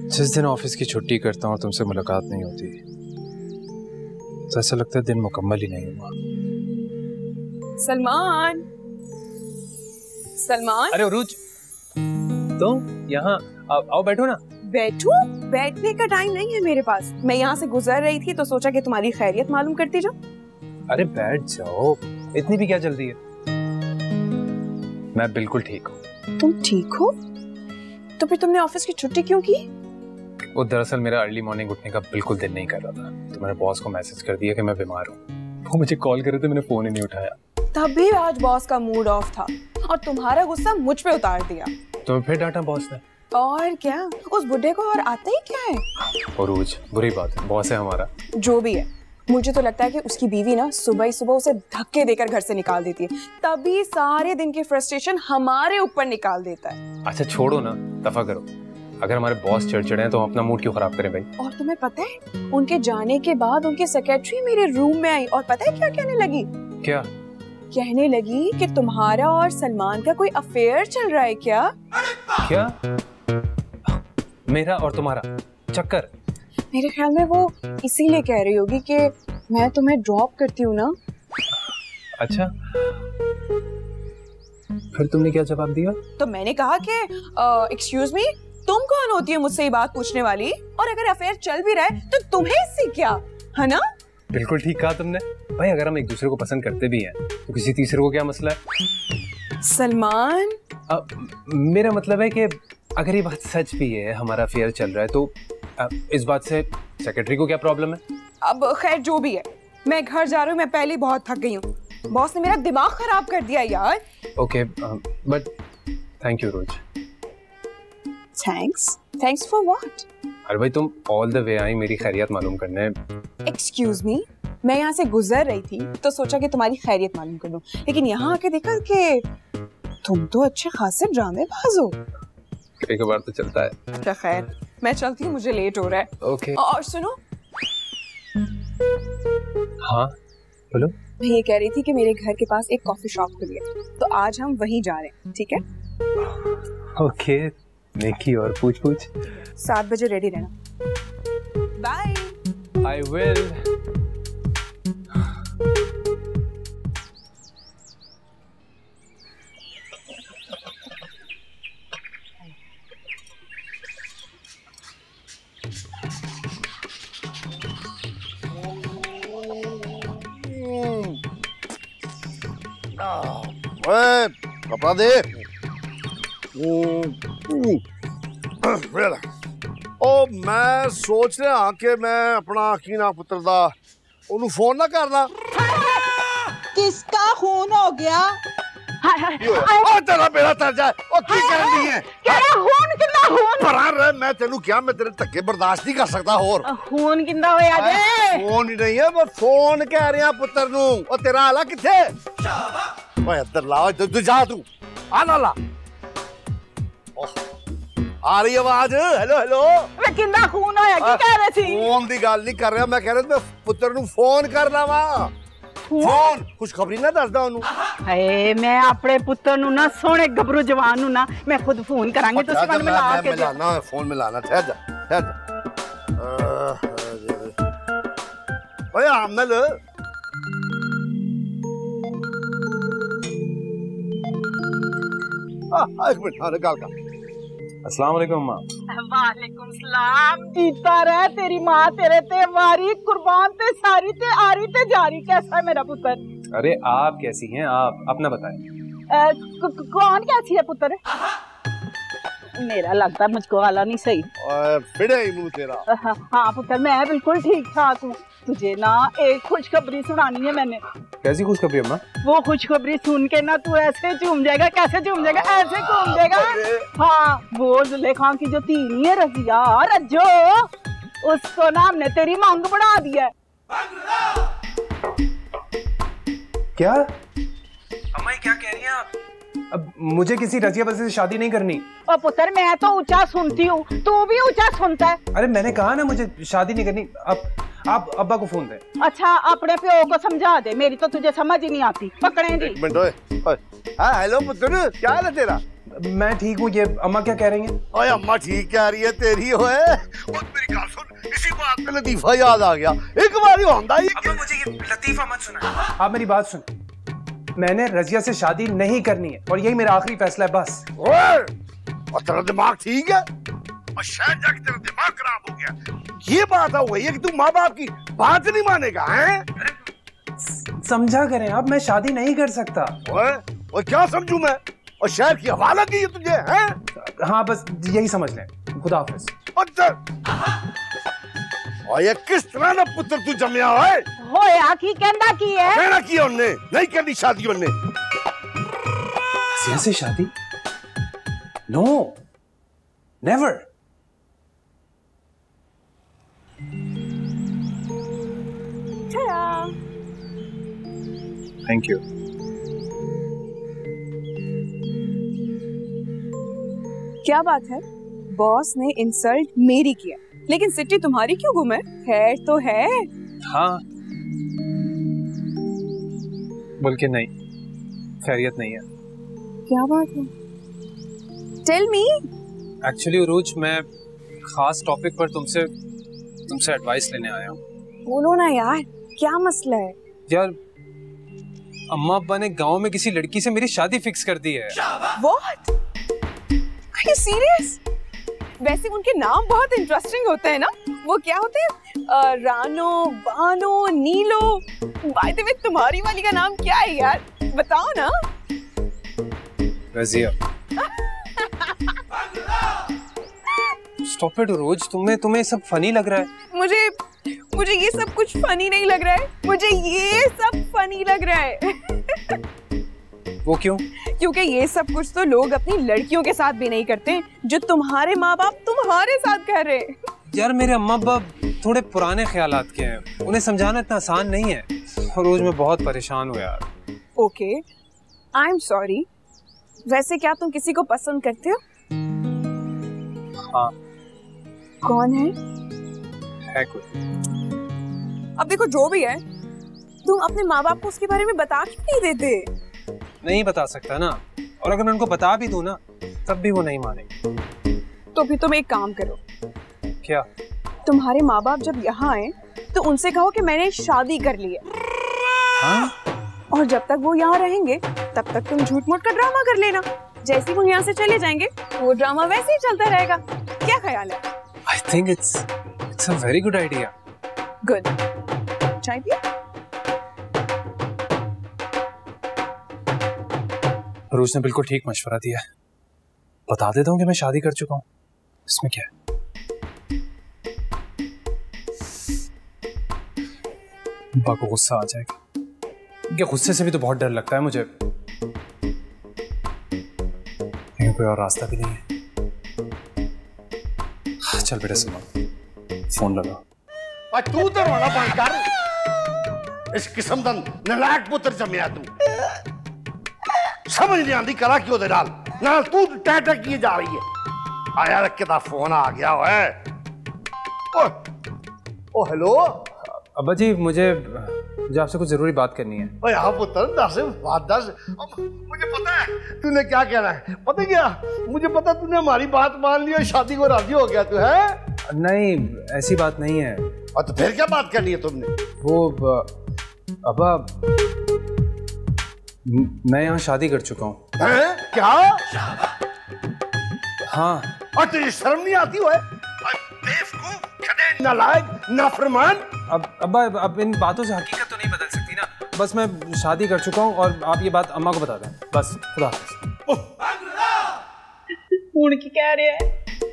जिस दिन ऑफिस की छुट्टी करता हूँ और तुमसे मुलाकात नहीं होती तो ऐसा लगता है दिन मुकम्मल ही नहीं हुआ। सलमान, सलमान। अरे उरूज, तुम यहाँ आओ बैठो ना। बैठो? बैठने का टाइम नहीं है मेरे पास। मैं यहाँ से गुजर रही थी तो सोचा कि तुम्हारी खैरियत मालूम करती जाओ। अरे बैठ जाओ, इतनी भी क्या जल्दी है? मैं बिल्कुल ठीक हूँ। तुम ठीक हो? तो फिर तुमने ऑफिस की छुट्टी क्यों की? वो दरअसल मेरा अर्ली मॉर्निंग उठने का बिल्कुल दिल नहीं कर रहा था, तो मैंने बॉस को मैसेज कर दिया कि मैं बीमार हूँ। वो मुझे कॉल कर रहे थे, मैंने फोन ही नहीं उठाया। तभी आज बॉस का मूड ऑफ था और तुम्हारा गुस्सा मुझ पे उतार दिया। तुम्हें फिर डांटा बॉस ने? और क्या, उस बुड्ढे को और आता ही क्या है। उरूज, बुरी बात है, बॉस है हमारा। जो भी है, मुझे तो लगता है कि उसकी बीवी ना सुबह ही सुबह उसे धक्के देकर घर से निकाल देती है, तभी सारे दिन की फ्रस्ट्रेशन हमारे ऊपर निकाल देता है। अच्छा छोड़ो ना, दफा करो। अगर हमारे बॉस चिड़चिड़े हैं तो हम अपना मूड क्यों खराब करें भाई? और तुम्हें पता है, उनके जाने के बाद उनके सेक्रेटरी मेरे रूम में आई और पता है क्या कहने लगी? क्या कहने लगी कि तुम्हारा और सलमान का कोई अफेयर चल रहा है क्या? क्या? मेरा और तुम्हारा चक्कर? मेरे ख्याल में वो इसीलिए कह रही होगी कि मैं तुम्हें ड्रॉप करती हूँ ना। अच्छा, फिर तुमने क्या जवाब दिया? तो मैंने कहा कि एक्सक्यूज मी, तुम कौन होती है मुझसे ये बात पूछने वाली, और अगर अफेयर चल भी रहा है तो तुम्हें इससे क्या, है ना? बिल्कुल ठीक कहा तुमने भाई। अगर हम एक दूसरे को पसंद करते भी हैं तो किसी तीसरे को क्या मसला है? सलमान, मेरा मतलब है कि अगर ये बात सच भी है, हमारा अफेयर चल रहा है, तो इस बात से सेक्रेटरी को क्या प्रॉब्लम है? अब खैर जो भी है, मैं घर जा रही हूँ, मैं पहले बहुत थक गई हूँ। बॉस ने मेरा दिमाग खराब कर दिया यार। Okay, but thank you Rose. Thanks for what? अरे भाई, तुम ऑल द वे आई मेरी खैरियत मालूम करने। एक्सक्यूज मी, मैं यहाँ से गुजर रही थी तो सोचा कि तुम्हारी खैरियत मालूम कर दूं, लेकिन यहाँ आके देखा कि तुम तो अच्छे खासे ड्रामेबाज हो। एक बार तो चलता है। अच्छा खैर, मैं चलती हूँ, मुझे लेट हो रहा है। ओके। और सुनो। हाँ बोलो। मैं ये कह रही थी कि मेरे घर के पास एक कॉफी शॉप खुली है, तो आज हम वहीं जा रहे हैं, ठीक है? ओके, नेकी और पूछ 7 बजे रेडी रहना। बाय। I will. कपड़ा दे। ओ मैं सोच रहा कि मैं अपना कीना पुत्र दा उन्हें फोन ना करना। किसका खून हो गया? तेरा बेड़ा तर जाए। ओ की कर रही है? केड़ा खून किंदा खून? फरार रह, मैं तेनू क्या, मैं तेरे धक्के बर्दाश्त नहीं कर सकता। और खून किंदा होया जे? फोन ही नहीं है, मैं फोन कह रहा पुत्र नू। ओ तेरा आला किथे? ओए इधर ला, तू जा, तू आ ना ला। आ रही आवाज? Hello hello. वे किंदा खून होया, की कह रहे सी? फोन दी गल नहीं कर रहा मैं, कह रहा मैं पुत्र नू फोन करना वा। फोन खुशखबरी ना दसदा ओनू। हाय, मैं अपने पुत्र नू ना, सोहणे गबरू जवान नू ना, मैं खुद फोन करांगे। तुसी मन मिला के मिलाना फोन मिलाना। ठहर जा, ठहर जा। ओए आमल, एक मिनट, हाँ गल कर। अस्सलाम वालेकुम माँ। वालेकुम सलाम। जीता रह, तेरी माँ तेरे ते वारी, कुर्बान ते सारी ते आरी ते जारी। कैसा है मेरा पुत्र? अरे आप कैसी हैं? आप अपना बताएं। कौन कैसी है पुत्र? मेरा लगता है मुझको वाला नहीं सही। फिरे ही मुंह तेरा। हाँ पुत्र, मैं बिल्कुल ठीक ठाक हूँ। तुझे ना एक खुशखबरी सुनानी है मैंने। कैसी खुशखबरी अम्मा? वो खुशखबरी सुन के ना तू ऐसे झूम जाएगा। कैसे झूम जाएगा? ऐसे घूम जाएगा। हाँ, वो जुलेखा की जो तीनी है रजिया रज्जो, उसको ना हमने तेरी मांग बढ़ा दिया है। क्या अम्मा, क्या कह रही हैं आप? अब मुझे किसी रजिया बस से शादी नहीं करनी। और पुत्र, मैं तो ऊंचा सुनती हूँ, तू भी ऊंचा सुनता है। अरे मैंने कहा ना मुझे शादी नहीं करनी। अब आप अब्बा को फोन दे। अच्छा, अपने प्यो को समझा दे, मेरी तो तुझे समझ ही नहीं आती। पकड़े दी। एक मिनट। ओए हाँ, हेलो पुत्र, क्या हाल है तेरा? मैं ठीक हूँ। ये अम्मा क्या कह रही हैं? ओए अम्मा ठीक कह रही है तेरी होए। और मेरी बात सुन, इसी बात पे लतीफा याद आ गया। एक बार ही होंदा ये। अब्बा मुझे ये लतीफा मत सुना। आप मेरी बात सुन, मैंने रजिया से शादी नहीं करनी है और यही मेरा आखिरी फैसला है बस। ओए और तेरा दिमाग ठीक है? और शायद जाके तेरा दिमाग खराब हो गया। ये बात हो गई है कि तू माँ बाप की बात नहीं मानेगा हैं? समझा करें आप, मैं शादी नहीं कर सकता। और क्या समझूं मैं? और शहर की हवाला की है तुझे हैं? हाँ बस यही समझ लें। खुदा हाफिज। और ये किस तरह ना पुत्र तू जमया है? होया की कहंदा की है? कहना की उन्ने नहीं करनी शादी उन्ने। रजिया से शादी? No, never. Thank you. क्या बात है, बॉस ने इंसल्ट मेरी किया लेकिन सिटी तुम्हारी क्यों गुम है? खैर तो है? हाँ बल्कि नहीं, खैरियत नहीं है। क्या बात है? Tell me. एक्चुअली उरूज, मैं खास टॉपिक पर तुमसे एडवाइस लेने आया हूँ। बोलो ना यार, क्या मसला है? यार अम्मा अब्बा ने गांव में किसी लड़की से मेरी शादी फिक्स कर दी है। What? Are you serious? वैसे उनके नाम बहुत इंटरेस्टिंग होते हैं ना। वो क्या होते हैं? रानो, बानो, नीलो। बाय द वे तुम्हारी वाली का नाम क्या है यार? बताओ ना। रजिया। स्टॉप इट रोज, तुम्हें सब फनी लग रहा है। मुझे ये सब कुछ फनी नहीं लग रहा है। मुझे ये सब फनी लग रहा है। वो क्यों? क्योंकि ये सब कुछ तो लोग अपनी लड़कियों के साथ भी नहीं करते जो तुम्हारे माँ बाप तुम्हारे साथ कर रहे हैं। यार मेरे अम्मा अब्बा थोड़े पुराने ख्यालात के हैं, उन्हें समझाना इतना आसान नहीं है। रोज मैं बहुत परेशान हूँ यार। Okay, I am sorry. वैसे क्या तुम किसी को पसंद करते हो? हाँ। कौन है? है कोई। अब देखो जो भी है, तुम अपने माँ बाप को उसके बारे में बता क्यों नहीं देते? नहीं बता सकता ना, और अगर मैं उनको बता भी दूं ना तब भी वो नहीं मानेंगे। तो फिर तुम एक काम करो। क्या? तुम्हारे माँ बाप जब यहाँ आए तो उनसे कहो कि मैंने शादी कर ली है। हाँ? और जब तक वो यहाँ रहेंगे तब तक तुम झूठ मूठ का ड्रामा कर लेना। जैसे वो यहाँ से चले जाएंगे वो ड्रामा वैसे ही चलता रहेगा। क्या ख्याल है? I think it's a very good idea. Good. चाय पिया? रोज ने बिल्कुल ठीक मशवरा दिया। बता देता हूँ कि मैं शादी कर चुका हूँ, इसमें क्या है? अब्बा को गुस्सा आ जाएगा। इनके गुस्से से भी तो बहुत डर लगता है मुझे। लेकिन कोई और रास्ता भी नहीं है। चल बेटा सुनो, फोन लगा। तू तो रोना बंद कर। इस किस्म का नलायक पुत्र जमया तू। समझ नहीं आती करा क्यों दे नाल नाल तू टैटा किए जा रही है। आया रख के दा फोन आ गया है। ओ हेलो अब्बा जी, मुझे आपसे कुछ जरूरी बात करनी है। ओए हाँ पुत्र, बात दस। मुझे पता है तूने क्या कहना है। पता क्या, मुझे पता तूने हमारी बात मान ली और शादी को राजी हो गया। तू है? नहीं, ऐसी बात नहीं है। और तो फिर क्या बात करनी है तुमने? वो अब्बा, मैं यहाँ शादी कर चुका हूँ। क्या? हाँ। और तुझे शर्म नहीं आती है? बेवकूफ, खड़े, नालायक, नाफरमान। अब इन बातों से हकीकत तो नहीं बदल सकती ना। बस मैं शादी कर चुका हूँ और आप ये बात अम्मा को बता दें। बस, खुदा हाफिज़। की कह रहे हैं?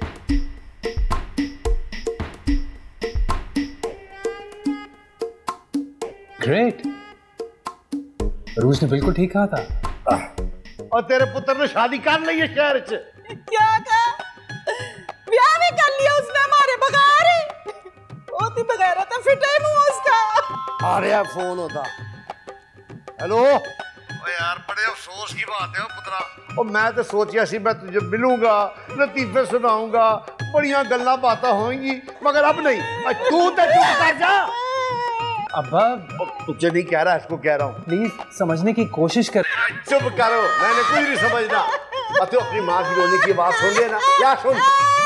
ग्रेट, रूज ने बिल्कुल ठीक कहा था। और तेरे पुत्र ने शादी कर ली है शहर च। क्या कहा? ब्याह भी कर लिया उसने हमारे बगैर ही। बहुत ही बगैर था, फिटे मुंह उसका। आ रहा फोन होता। हेलो। ओ यार बड़े अफसोस की बात है पुत्रा। और मैं तो सोचिया सी मैं तुझे मिलूंगा, लतीफे सुनाऊंगा, बढ़िया गल्ला बातें होंगी, मगर अब नहीं। तू तो चुप कर जा। अब्बा, तुझे नहीं कह रहा, इसको कह रहा हूँ। प्लीज समझने की कोशिश कर। चुप करो, मैंने कुछ नहीं समझना। और तू अपनी माँ की रोने की आवाज सुन ले ना, या सुन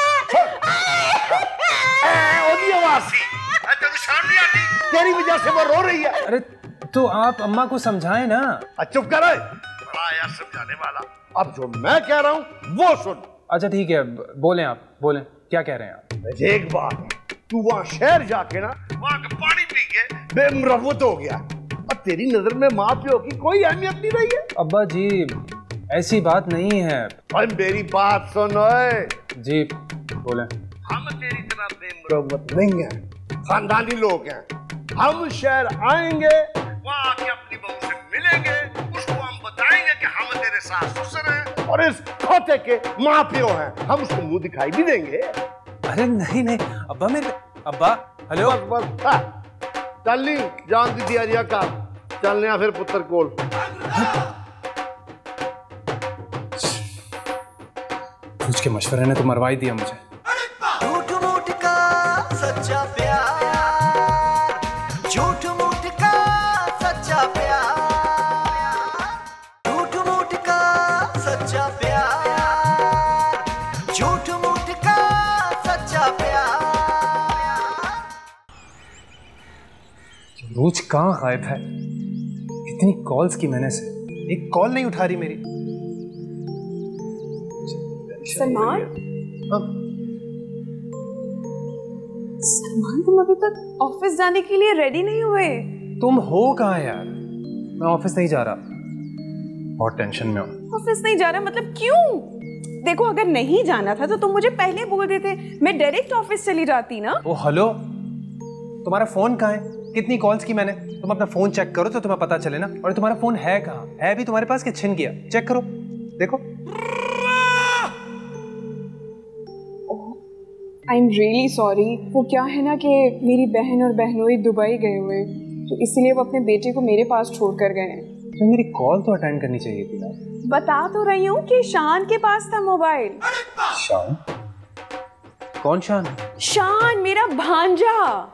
ओदी आवाज सी, तेरे शर्म नहीं आती? तेरी वजह से वो रो रही है। अरे तो आप अम्मा को समझाएं ना। चुप कर रहे, बड़ा यार समझाने वाला। अब जो मैं कह रहा हूँ वो सुन। अच्छा ठीक है, बोलें आप, बोलें, क्या कह रहे हैं आप? एक बात, तू वहाँ शहर जाके ना वहाँ का पानी पी के बेमुरवत हो गया और तेरी नजर में माँ प्यो की कोई अहमियत नहीं रही है। अब्बा जी ऐसी बात नहीं है। और मेरी बात सुन जी, बोले। हम तेरी तरह बेमुरवत नहीं है, खानदानी लोग हैं। हम शहर आएंगे, वहाँ आके अपनी बहू से मिलेंगे, उसको हम बताएंगे कि हम तेरे सास ससुर हैं और इस खोते के माँ प्यो हैं। हम उसको मुंह दिखाई भी देंगे। अरे नहीं नहीं अब्बा, मेरे अब्बा, हेलो चल ली जान दी तैयारियां कर, चलने फिर पुत्र कोल। कुछ के मशवरे ने तो मरवा ही दिया मुझे। झूठ मूठ का सच्चा प्यार, झूठ मूठ का सच्चा प्यार, झूठ मूठ का सच्चा प्यार, झूठ मूठ का सच्चा प्यार। रोज कहाँ गायब है? इतनी कॉल्स की मैंने से, एक कॉल नहीं उठा रही मेरी। सलमान, सलमान तुम अभी तक ऑफिस जाने के लिए रेडी नहीं हुए? तुम हो कहाँ यार? मैं ऑफिस नहीं जा रहा, बहुत टेंशन में हूँ। ऑफिस नहीं जा रहा मतलब क्यों? देखो अगर नहीं जाना था तो तुम मुझे पहले बोल देते, मैं डायरेक्ट ऑफिस चली जाती ना। ओ हेलो, तुम्हारा फोन कहाँ है? कितनी कॉल्स की मैंने? तुम अपना फोन चेक करो तो तुम्हें पता चले ना। और तुम्हारा फोन है कहाँ? है भी तुम्हारे पास कि छिन गया? चेक करो, देखो। I am really sorry. वो क्या है ना कि मेरी बहन और बहनोई दुबई गए हुए, तो इसीलिए वो अपने बेटे को मेरे पास छोड़ कर गए हैं। तो मेरी कॉल तो अटेंड करनी चाहिए थी ना। बता तो रही हूँ कि शान के पास था मोबाइल। शान? कौन शान? शान मेरा भांजा।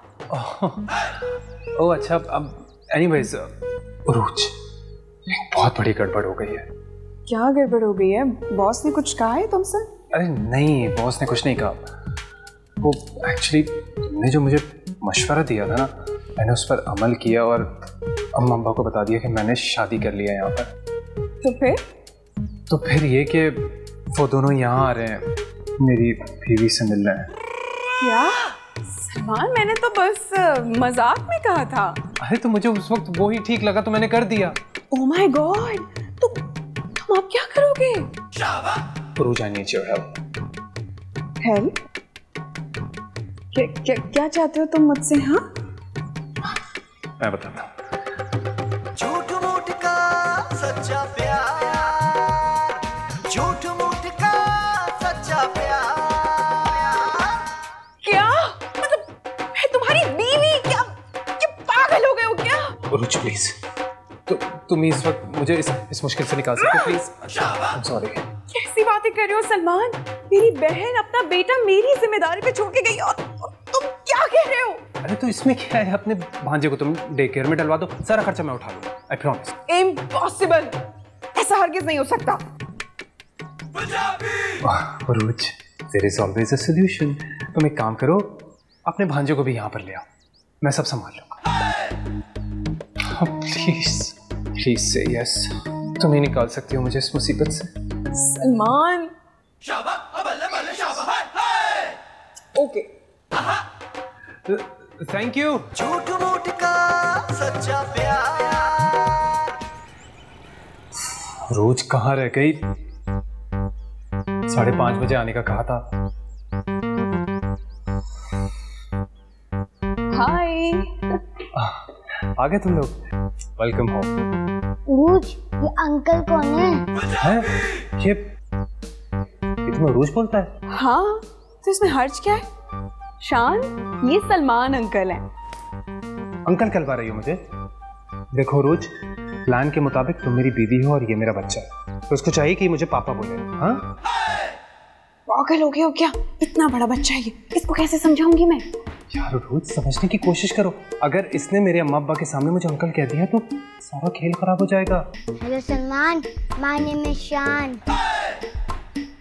ओह अच्छा, अब एनीवेज उरूज, बहुत बड़ी गड़बड़ हो गई है। क्या गड़बड़ हो गई है? बॉस ने कुछ कहा है तुमसे? अरे नहीं, बॉस ने कुछ नहीं कहा। वो एक्चुअली तुमने जो मुझे मशवरा दिया था ना, मैंने उस पर अमल किया और अम्मा अब्बा को बता दिया कि मैंने शादी कर लिया यहाँ पर। तो फिर ये कि वो दोनों यहाँ आ रहे हैं, मेरी बीवी से मिल रहे हैं। क्या सलमान, मैंने तो बस मजाक में कहा था। अरे तो मुझे उस वक्त वो ही ठीक लगा तो मैंने कर दिया। ओह माय गॉड, तुम अब क्या करोगे? उरूज, आई नीड योर हेल्प? क्या चाहते हो तुम मुझसे? हाँ मैं बताता हूँ। झूठ मूठ का सच्चा प्यार, झूठ मूठ का सच्चा प्यार। क्या मतलब मैं तुम्हारी बीवी? क्या पागल हो गए हो क्या? उरूज प्लीज, तुम इस वक्त मुझे इस मुश्किल से निकाल सकते हो प्लीज? I am sorry. कैसी बातें कर रहे हो सलमान? मेरी बहन अपना बेटा मेरी जिम्मेदारी पे छोड़ के गई और तुम क्या कह रहे हो? अरे तो इसमें क्या है, अपने भांजे को तुम डे केयर में डलवा दो, सारा खर्चा मैं उठा लूंगा, आई प्रॉमिस। इम्पॉसिबल, ऐसा हरगिज नहीं हो सकता। Urooj, there is always a solution. तुम एक काम करो, अपने भांजे को भी यहाँ पर ले आओ, मैं सब संभाल लूंगा। प्लीज प्लीज से यस, तुम ही निकाल सकती हो मुझे इस मुसीबत से। Salman, okay, thank you. झूठ मूठ का सच्चा प्यार। रोज कहाँ रह गई? 5:30 बजे आने का कहा था। हाय, आ गए तुम लोग? Welcome home. उरूज, ये अंकल कौन है? ये तुम्हें उरूज बोलता है? हाँ तो इसमें हर्ज क्या है? शान, ये सलमान अंकल हैं। अंकल कहलवा रही हो मुझे? देखो उरूज, प्लान के मुताबिक तुम मेरी बीवी हो और ये मेरा बच्चा है, तो उसको चाहिए कि मुझे पापा बोले। हाँ, पागल हो गए हो क्या? इतना बड़ा बच्चा है ये, इसको कैसे समझाऊंगी मैं? यार रोज समझने की कोशिश करो। अगर इसने मेरे अम्मा अब्बा के सामने मुझे अंकल कह दिया तो सारा खेल खराब हो जाएगा। Hello Salman, my name is Shaan.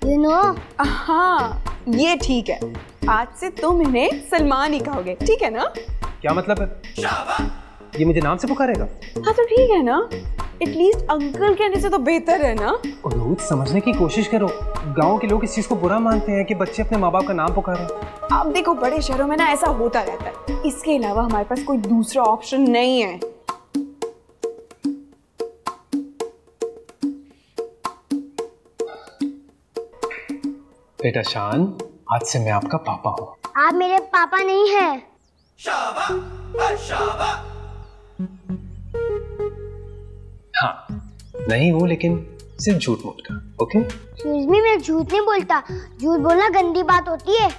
You know? हाँ, ये ठीक है। आज से तुम इन्हें सलमान ही कहोगे, ठीक है ना? क्या मतलब है? ये मुझे नाम से पुकारेगा? हाँ तो ठीक है ना? एटलीस्ट अंकल कहने से तो बेहतर है ना? रोज समझने की कोशिश करो। गांव के लोग इस चीज को बुरा मानते हैं कि बच्चे अपने माँ बाप का नाम पुकारें। अब देखो बड़े शहरों में ना ऐसा होता रहता है। इसके अलावा हमारे पास कोई दूसरा ऑप्शन नहीं है। बेटा शान, आज से मैं आपका पापा हूँ। आप मेरे पापा नहीं हैं। हाँ, नहीं हूँ लेकिन सिर्फ झूठ मूठ का, ओके? Excuse me, मैं झूठ नहीं बोलता। झूठ बोलना गंदी बात होती है।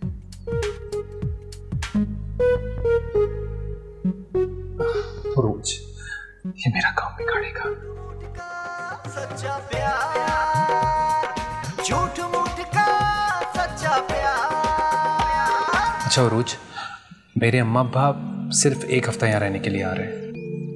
रोज ये मेरा काम बिगाड़ेगा। सच्चा प्यार, झूठ मूठ का सच्चा प्यार। अच्छा रोज, मेरे अम्मा अब्बा सिर्फ एक हफ्ता यहाँ रहने के लिए आ रहे हैं।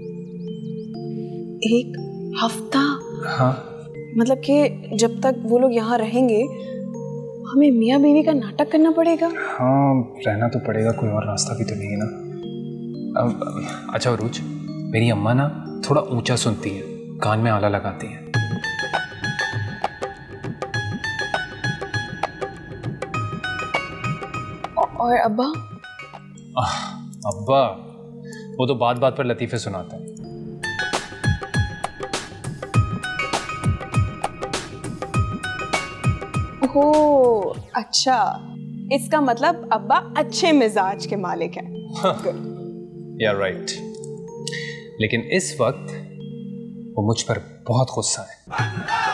एक हफ्ता? हाँ। मतलब कि जब तक वो लोग यहाँ रहेंगे हमें मियाँ बीवी का नाटक करना पड़ेगा? हाँ, रहना तो पड़ेगा, कोई और रास्ता भी तो नहीं है ना। अच्छा अरूज, मेरी अम्मा ना थोड़ा ऊंचा सुनती है, कान में आला लगाती है। और अब्बा? अब्बा वो तो बात बात पर लतीफे सुनाते हैं। ओह अच्छा, इसका मतलब अब्बा अच्छे मिजाज के मालिक हैं। या राइट। लेकिन इस वक्त वो मुझ पर बहुत गुस्सा है।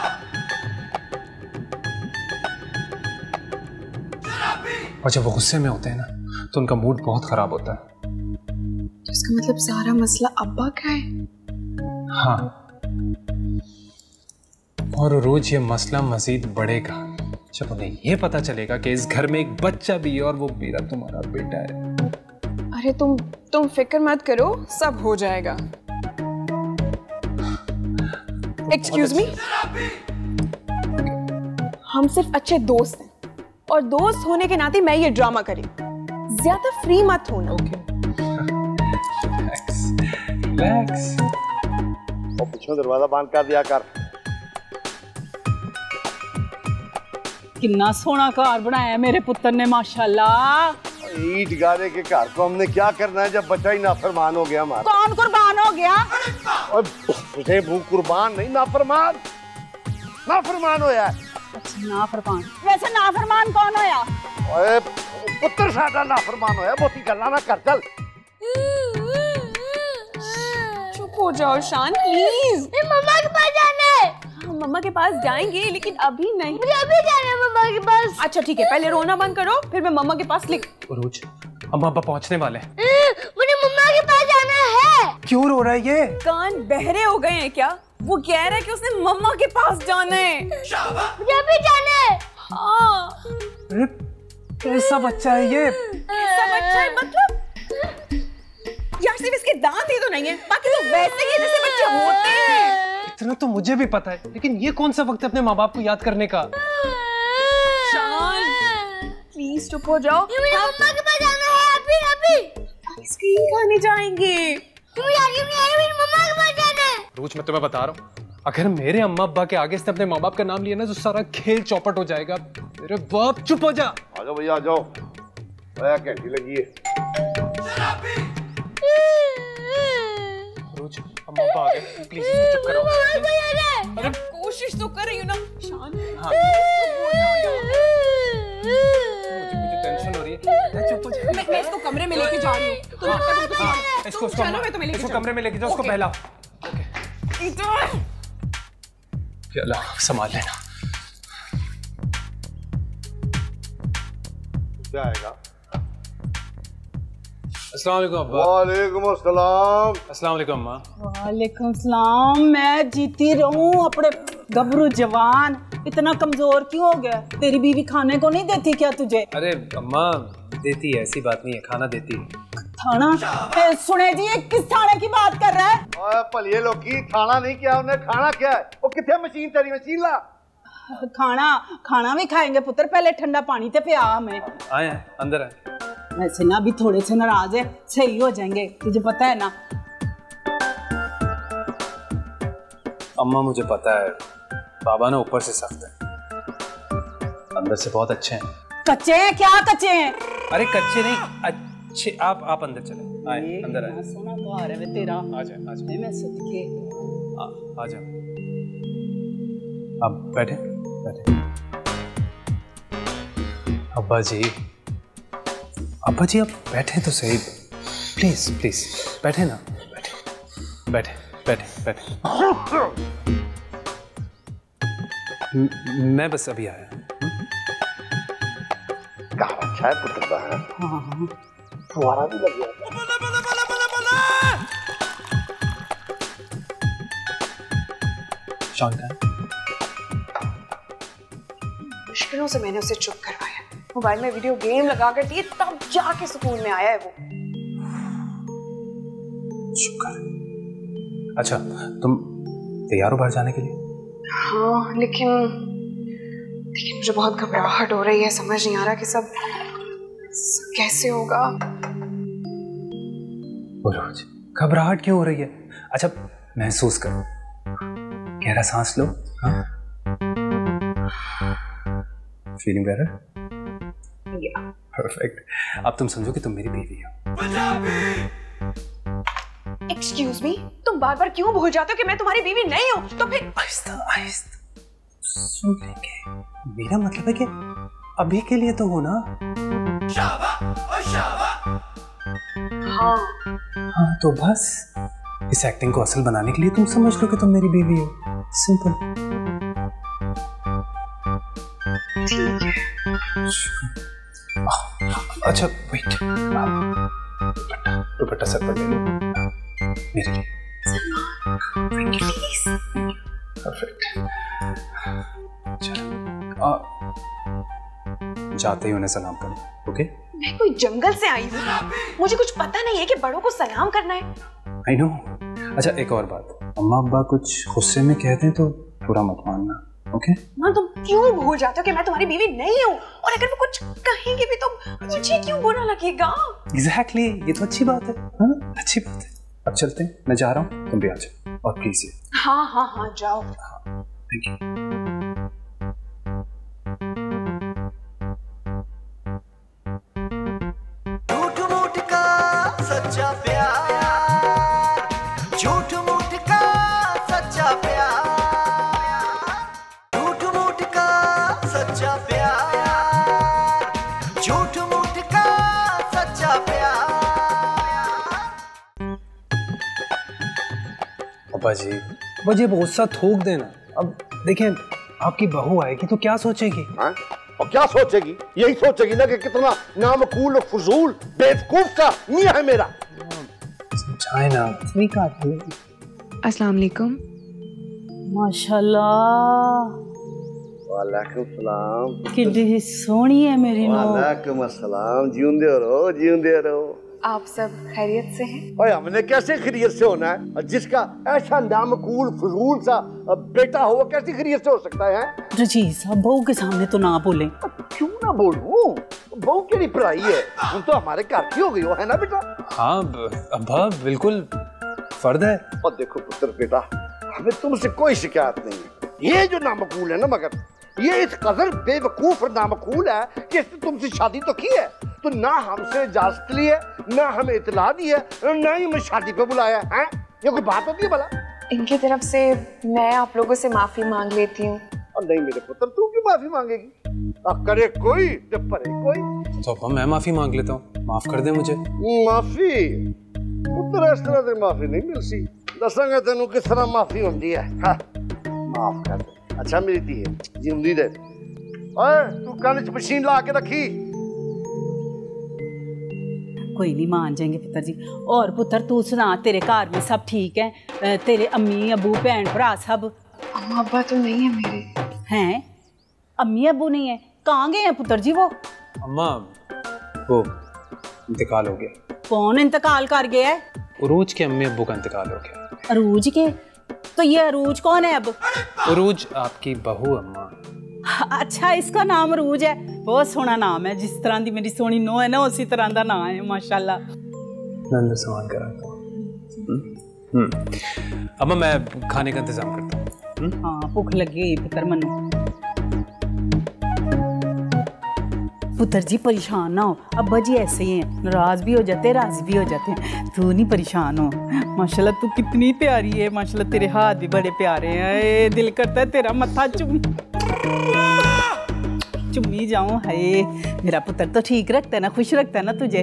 और जब वो गुस्से में होते हैं ना तो उनका मूड बहुत खराब होता है। इसका मतलब सारा मसला अब्बा का है? हाँ, और रोज ये मसला मजीद बढ़ेगा जब उन्हें ये पता चलेगा कि इस घर में एक बच्चा भी है और वो मेरा तुम्हारा बेटा है। अरे तुम फिक्र मत करो, सब हो जाएगा। एक्सक्यूज मी, हम सिर्फ अच्छे दोस्त हैं और दोस्त होने के नाते मैं ये ड्रामा करी, ज्यादा फ्री मत होना। रिलैक्स। और पीछे दरवाजा बंद कर दिया कर। कितना सोना घर बनाया मेरे पुत्र ने माशाल्लाह। ईट गारे के घर को हमने क्या करना है जब बच्चा ही नाफरमान हो गया हमारा। कौन कुर्बान हो गया? और तुझे वो कुर्बान नहीं, नाफरमान नाफरमान होया। अच्छा नाफरमान, वैसे नाफरमान कौन होया? ओए पुत्र साडा नाफरमान होया, बहुती गल्लां ना कर। चल चुप हो जाओ शान प्लीज। मम्मा के पास जाना है। हम मम्मा के पास जाएंगे लेकिन अभी नहीं। मुझे अभी जाना है मम्मा के पास। अच्छा ठीक है, पहले रोना बंद करो फिर मैं मम्मा के पास लिख। रोज अम्मा अब्बा पहुंचने वाले हैं। मुझे मम्मा के पास जाना है। क्यों रो रहा है ये? कान बहरे हो गए हैं क्या? वो कह रहा है कि उसने मम्मा के पास जाना है। मुझे अभी जाना है। हाँ। अरे कैसा बच्चा है ये? कैसा बच्चा है मतलब? यार सिर्फ इसके दांत ही तो नहीं है, बाकी तो वैसे ही जैसे बच्चे होते हैं। इतना तो मुझे भी पता है, लेकिन ये कौन सा वक्त है अपने माँ बाप को याद करने का? शान प्लीज चुप हो जाओ। मुझे मम्मा के पास जाना है अभी। आइसक्रीम खाने जाएंगे। मुझे आइसक्रीम नहीं आनी, मुझे मम्मा के पास जाना है। रोज मैं तुम्हें बता रहा हूँ, अगर मेरे अम्मा अब्बा के आगे से अपने माँ बाप का नाम लिया ना तो सारा खेल चौपट हो जाएगा। मेरे बाप चुप हो जा। आ जाओ भैया, आ जाओ। घंटी लगी है। रोज अम्मा अब्बा आ गए, प्लीज इसको चुप कराओ। अरे कोशिश तो कर रही हूँ ना शान। हाँ। मुझे टेंशन हो रही है। चुप हो जा। मैं इसको कमरे में लेके जा रही हूँ। इसको चलो मैं तुम्हें लेके इसको कमरे में लेके जाओ, उसको बहलाओ। चलो संभाल लेना। क्या आएगा? अस्सलाम वालेकुम अब्बा। वालेकुम अस्सलाम। अस्सलाम वालेकुम अम्मा। वालेकुम सलाम। मैं जीती रहूं अपने गबरू जवान, इतना कमजोर क्यों हो गया? तेरी बीवी खाने को नहीं देती क्या तुझे? अरे अम्मा देती है, ऐसी बात नहीं है, खाना देती है। थाना? सुने जी, ये किस थाने की बात कर रहा है? ओए भलिए लोकी, खाना नहीं क्या उन्हें, खाना क्या है? वो किथे मशीन तेरी, मशीन ला। खाना भी खाएंगे पुत्र, पहले ठंडा पानी ते पिया हमें। आए अंदर आए। वैसे ना अभी थोड़े से नाराज है, सही हो जाएंगे, तुझे पता है ना। अम्मा मुझे पता है, बाबा ना ऊपर से सख्त है, अंदर से बहुत अच्छे हैं। कच्चे हैं क्या? कच्चे हैं? अरे कच्चे नहीं, अच्छे। आप अंदर चले, आए अंदर आए। सोना घर है तेरा। आ जाए मैं सदके। आ जाओ, अब बैठे बैठे। अब्बा जी आप बैठे तो सही, प्लीज प्लीज बैठे ना, बैठे बैठे बैठे बैठे। मैं बस अभी आया। अच्छा है पुत्र का है। हाँ। फुहारा भी लग गया। मुश्किलों से मैंने उसे चुप करवाया, मोबाइल में वीडियो गेम लगा कर दिए, तब जाके सुकून में आया है वो। शुक्र। अच्छा तुम तैयार हो बाहर जाने के लिए? हाँ लेकिन मुझे बहुत घबराहट हो रही है, समझ नहीं आ रहा कि सब कैसे होगा। रोज घबराहट क्यों हो रही है? अच्छा महसूस करो, गहरा सांस लो। हाँ फीलिंग बेटर? परफेक्ट। अब तुम समझो कि तुम मेरी बीवी हो। एक्सक्यूज मी, तुम बार बार क्यों भूल जाते हो कि मैं तुम्हारी बीवी नहीं हूँ? तो फिर आहिस्ता आहिस्ता सुन लेंगे। मेरा मतलब है कि अभी के लिए तो हो ना। हाँ तो बस इस एक्टिंग को असल बनाने के लिए तुम समझ लो कि तुम मेरी बीवी हो। सिंपल। अच्छा वेट, दुपट्टा सर पर ले लो मेरे लिए। परफेक्ट। जाते ही उन्हें सलाम करो। ओके? मैं कोई जंगल से आई हूँ, मुझे कुछ पता नहीं है कि बड़ों को सलाम करना है। I know. अच्छा एक और बात, अम्मा अब्बा कुछ गुस्से में कहते हैं तो बुरा मत मानना। ओके? माँ तुम क्यों भूल जाते हो कि मैं तुम्हारी बीवी नहीं हूँ, और अगर वो कुछ कहेंगे भी तो मुझे क्यों बुरा लगेगा? एग्जैक्टली, ये तो अच्छी बात है। हाँ अच्छी बात है। अब चलते हैं, मैं जा रहा हूँ, तुम भी आ जाओ और प्लीज। हाँ हाँ हाँ जाओ। Thank you. झूठ मूठ का सच्चा प्यार, झूठ मूठ का सच्चा प्यार, झूठ मूठ का सच्चा प्यार, झूठ मूठ का सच्चा प्यार। अब्बा जी मुझे गुस्सा थूक देना। अब देखें आपकी बहू आएगी तो क्या सोचेगी? हाँ? और क्या सोचेगी? यही सोचेगी ना कि कितना नामकूल और फजूल बेवकूफ सा मियां है मेरा। समझाए ना। अस्सलाम वालेकुम। माशाल्लाह। वालेकुम सलाम। कितनी सोहनी है मेरी नौं। वालेकुम अस्सलाम। जिंदे रहो, जिंदे रहो। आप सब खैरियत से हैं? ओए हमने कैसे खैरियत से होना है? जिसका ऐसा नामकूल फजूल सा बेटा हो, कैसी खैरियत से हो सकता है? रजीज साहब बहू के सामने तो ना बोले। क्यों ना बोलूं? बहू की पढ़ाई है, तुम तो हमारे घर की हो गई हो, है ना बेटा? हाँ अब्बा बिल्कुल फर्द है। और देखो पुत्र बेटा, हमें तुमसे कोई शिकायत नहीं है। ये जो नामकूल है ना, मगर ये इस कदर बेवकूफ और नामकूल है कि इसने तुमसे शादी तो की है, तो ना हमसे इजाजत ली है, ना हमें इतला दी है, ना ही हमें शादी पे बुलाया है। ये कोई बात होती है भला? इनकी तरफ से मैं आप लोगों से माफी मांग लेती हूँ। और नहीं मेरे पुत्र, तू क्यों माफी मांगेगी? करे कोई जब परे कोई। तो अब्बा मैं माफी मांग लेता हूँ, माफ कर दे मुझे। माफी? पुत्र इस तरह से माफी नहीं मिलती। दसांगा तेनू किस तरह माफी होती है। हाँ, माफ कर दे। अच्छा मेरी धी है, जिंदी रहे। ओए तू कान च मशीन ला के रखी। कोई नहीं, मान जाएंगे पुत्र जी। और पुत्र तू सुना, तेरे घर में सब ठीक है? तेरे अम्मी अबू भैन भरा सब? अम्मा अब्बा तो नहीं है मेरे। हैं? अम्मी अबू नहीं है? कहाँ गए हैं पुत्र जी वो? अम्मा वो इंतकाल हो गया। कौन इंतकाल कर गया है? उरूज के अम्मी अब्बू का इंतकाल हो गया। अरूज के? तो ये अरूज कौन है अब? उरूज आपकी बहू अम्मा। अच्छा, इसका नाम रूज है। बहुत सोहना नाम है, जिस तरह की मेरी सोहनी नूंह है ना उसी तरह का नाम है माशाल्लाह। नंद सवाल कराता हूँ। अम्मा मैं खाने का इंतजाम करता हूँ। हाँ भूख लगी पुत्र मनु। पुत्र जी परेशान ना हो, अब्बा जी ऐसे ही हैं, नाराज भी हो जाते हैं राजी भी हो जाते हैं। तू नहीं परेशान हो। माशाल्लाह तू कितनी प्यारी है, माशाल्लाह तेरे हाथ भी बड़े प्यारे हैं। दिल करता है तेरा मत्था चुम्मी जाऊं। हाय मेरा पुत्र तो ठीक रखता है ना, खुश रखता है ना तुझे।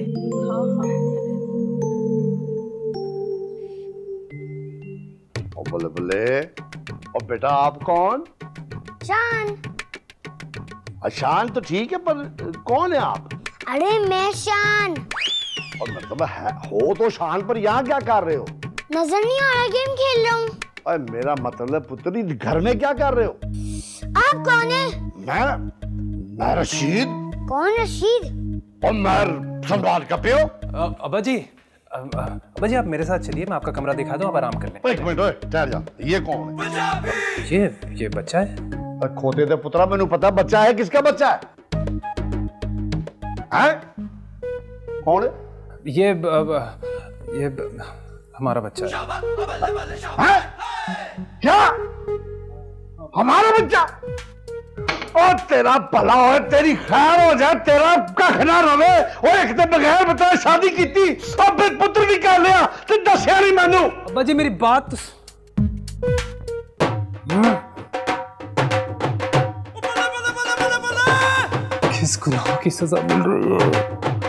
बोले बोले। और बेटा आप कौन? शान। शान तो ठीक है, पर कौन है आप? अरे मैं शान। और मतलब हो तो शान, पर यहाँ क्या कर रहे हो? नजर नहीं आ रहा, गेम खेल रहा हूँ। अरे मेरा मतलब पुत्री घर में क्या कर रहे हो? आप कौन है? मैं रशीद। कौन रशीद? और मैं सलमान का प्यो। अब्बा जी आप मेरे साथ चलिए, मैं आपका कमरा दिखा दूं, आप आराम कर लें। एक मिनट ठहर जा, ये कौन है? ये बच्चा है। खोते दे पुत्रा, मैंने पता बच्चा है। किसका बच्चा है? कौन है? ये हमारा बच्चा है। क्या हमारा बच्चा? और तेरा भला हो, तेरी खैर हो जाए, तेरा कख ना रवे। और एक तो बगैर बताए शादी की थी और फिर पुत्र भी कर लिया, तो दसिया नहीं मैनू। अब्बा जी मेरी बात किस गुनाह की सजा मिल रही है?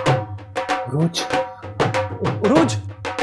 रोज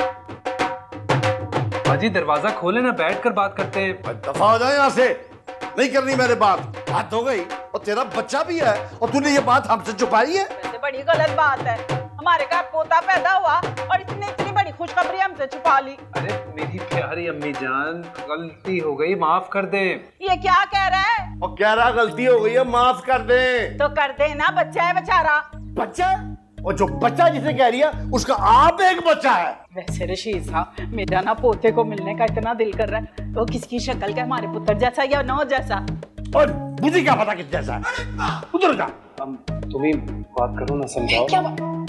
बाजी दरवाजा खोले ना, बैठकर बात करते हैं। दफा हो जाए यहाँ से, नहीं करनी मैंने बात। बात हो गई। और तेरा बच्चा भी है और तूने ये बात हमसे छुपाई है। वैसे बड़ी गलत बात है, हमारे घर पोता पैदा हुआ और इसने इतनी बड़ी खुशखबरी हमसे छुपा ली। अरे मेरी प्यारी अम्मी जान, गलती हो गई, माफ कर दे। ये क्या कह रहा है? और कह रहा गलती हो गई है, माफ कर दे। तो कर दे ना, बच्चा है बेचारा। बच्चा? और जो बच्चा जिसे कह रही है उसका आप एक बच्चा है। वैसे रशीद साहब, मेरा ना पोते को मिलने का इतना दिल कर रहा है। तो किसकी शक्ल का, हमारे पुत्र जैसा या नौ जैसा? और मुझे क्या पता किस जैसा है? उधर जा। तुम ही बात करो ना, समझाओ। क्या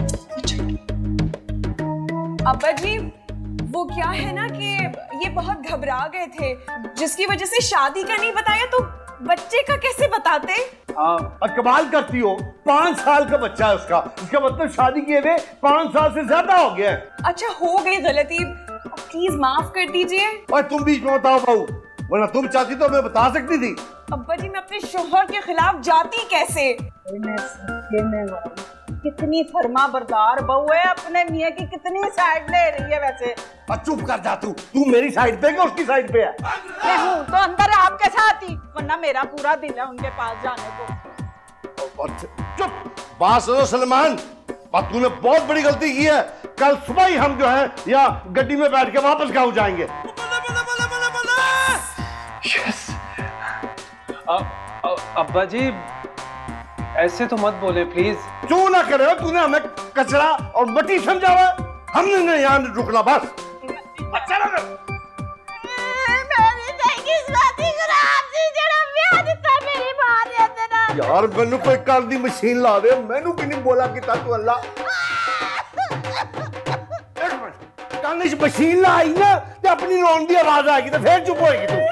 अब्बा जी वो क्या है ना कि ये बहुत घबरा गए थे, जिसकी वजह से शादी का नहीं बताया, तो बच्चे का कैसे बताते? और कमाल करती हो, 5 साल का बच्चा है उसका। इसका मतलब शादी किए हुए 5 साल से ज्यादा हो गया है। अच्छा हो गई गलती, प्लीज माफ कर दीजिए। और तुम बीच में बताओ बहू, वरना तुम चाहती तो मैं बता सकती थी। अब्बा जी मैं अपने शोहर के खिलाफ जाती कैसे? कितनी फरमा बरदार बहू है, अपने मियाँ की कितनी साइड ले रही है। वैसे चुप कर जा तू मेरी साइड पे क्या उसकी साइड पे है? मैं हूँ तो अंदर आपके साथ ही, वरना मेरा पूरा दिल है उनके पास जाने को। चुप, बात सुनो सलमान, तूने बहुत बड़ी गलती की है। कल सुबह ही हम जो है या गड्डी में बैठ के वापस गाँव जाएंगे। यस। अब्बा जी ऐसे तो मत बोले प्लीज। क्यों ना करे हो, तूने हमें कचरा और मट्टी समझा हुआ, हमने नहीं यहाँ रुकना बस। अच्छा लगा। यार मैनू कोई कल दी मशीन ला दे, मैनू कि नहीं बोला कि तू अल्लाह। कल मशीन लाई ना तो अपनी रोन की आवाज आएगी तो फिर चुप होएगी तू।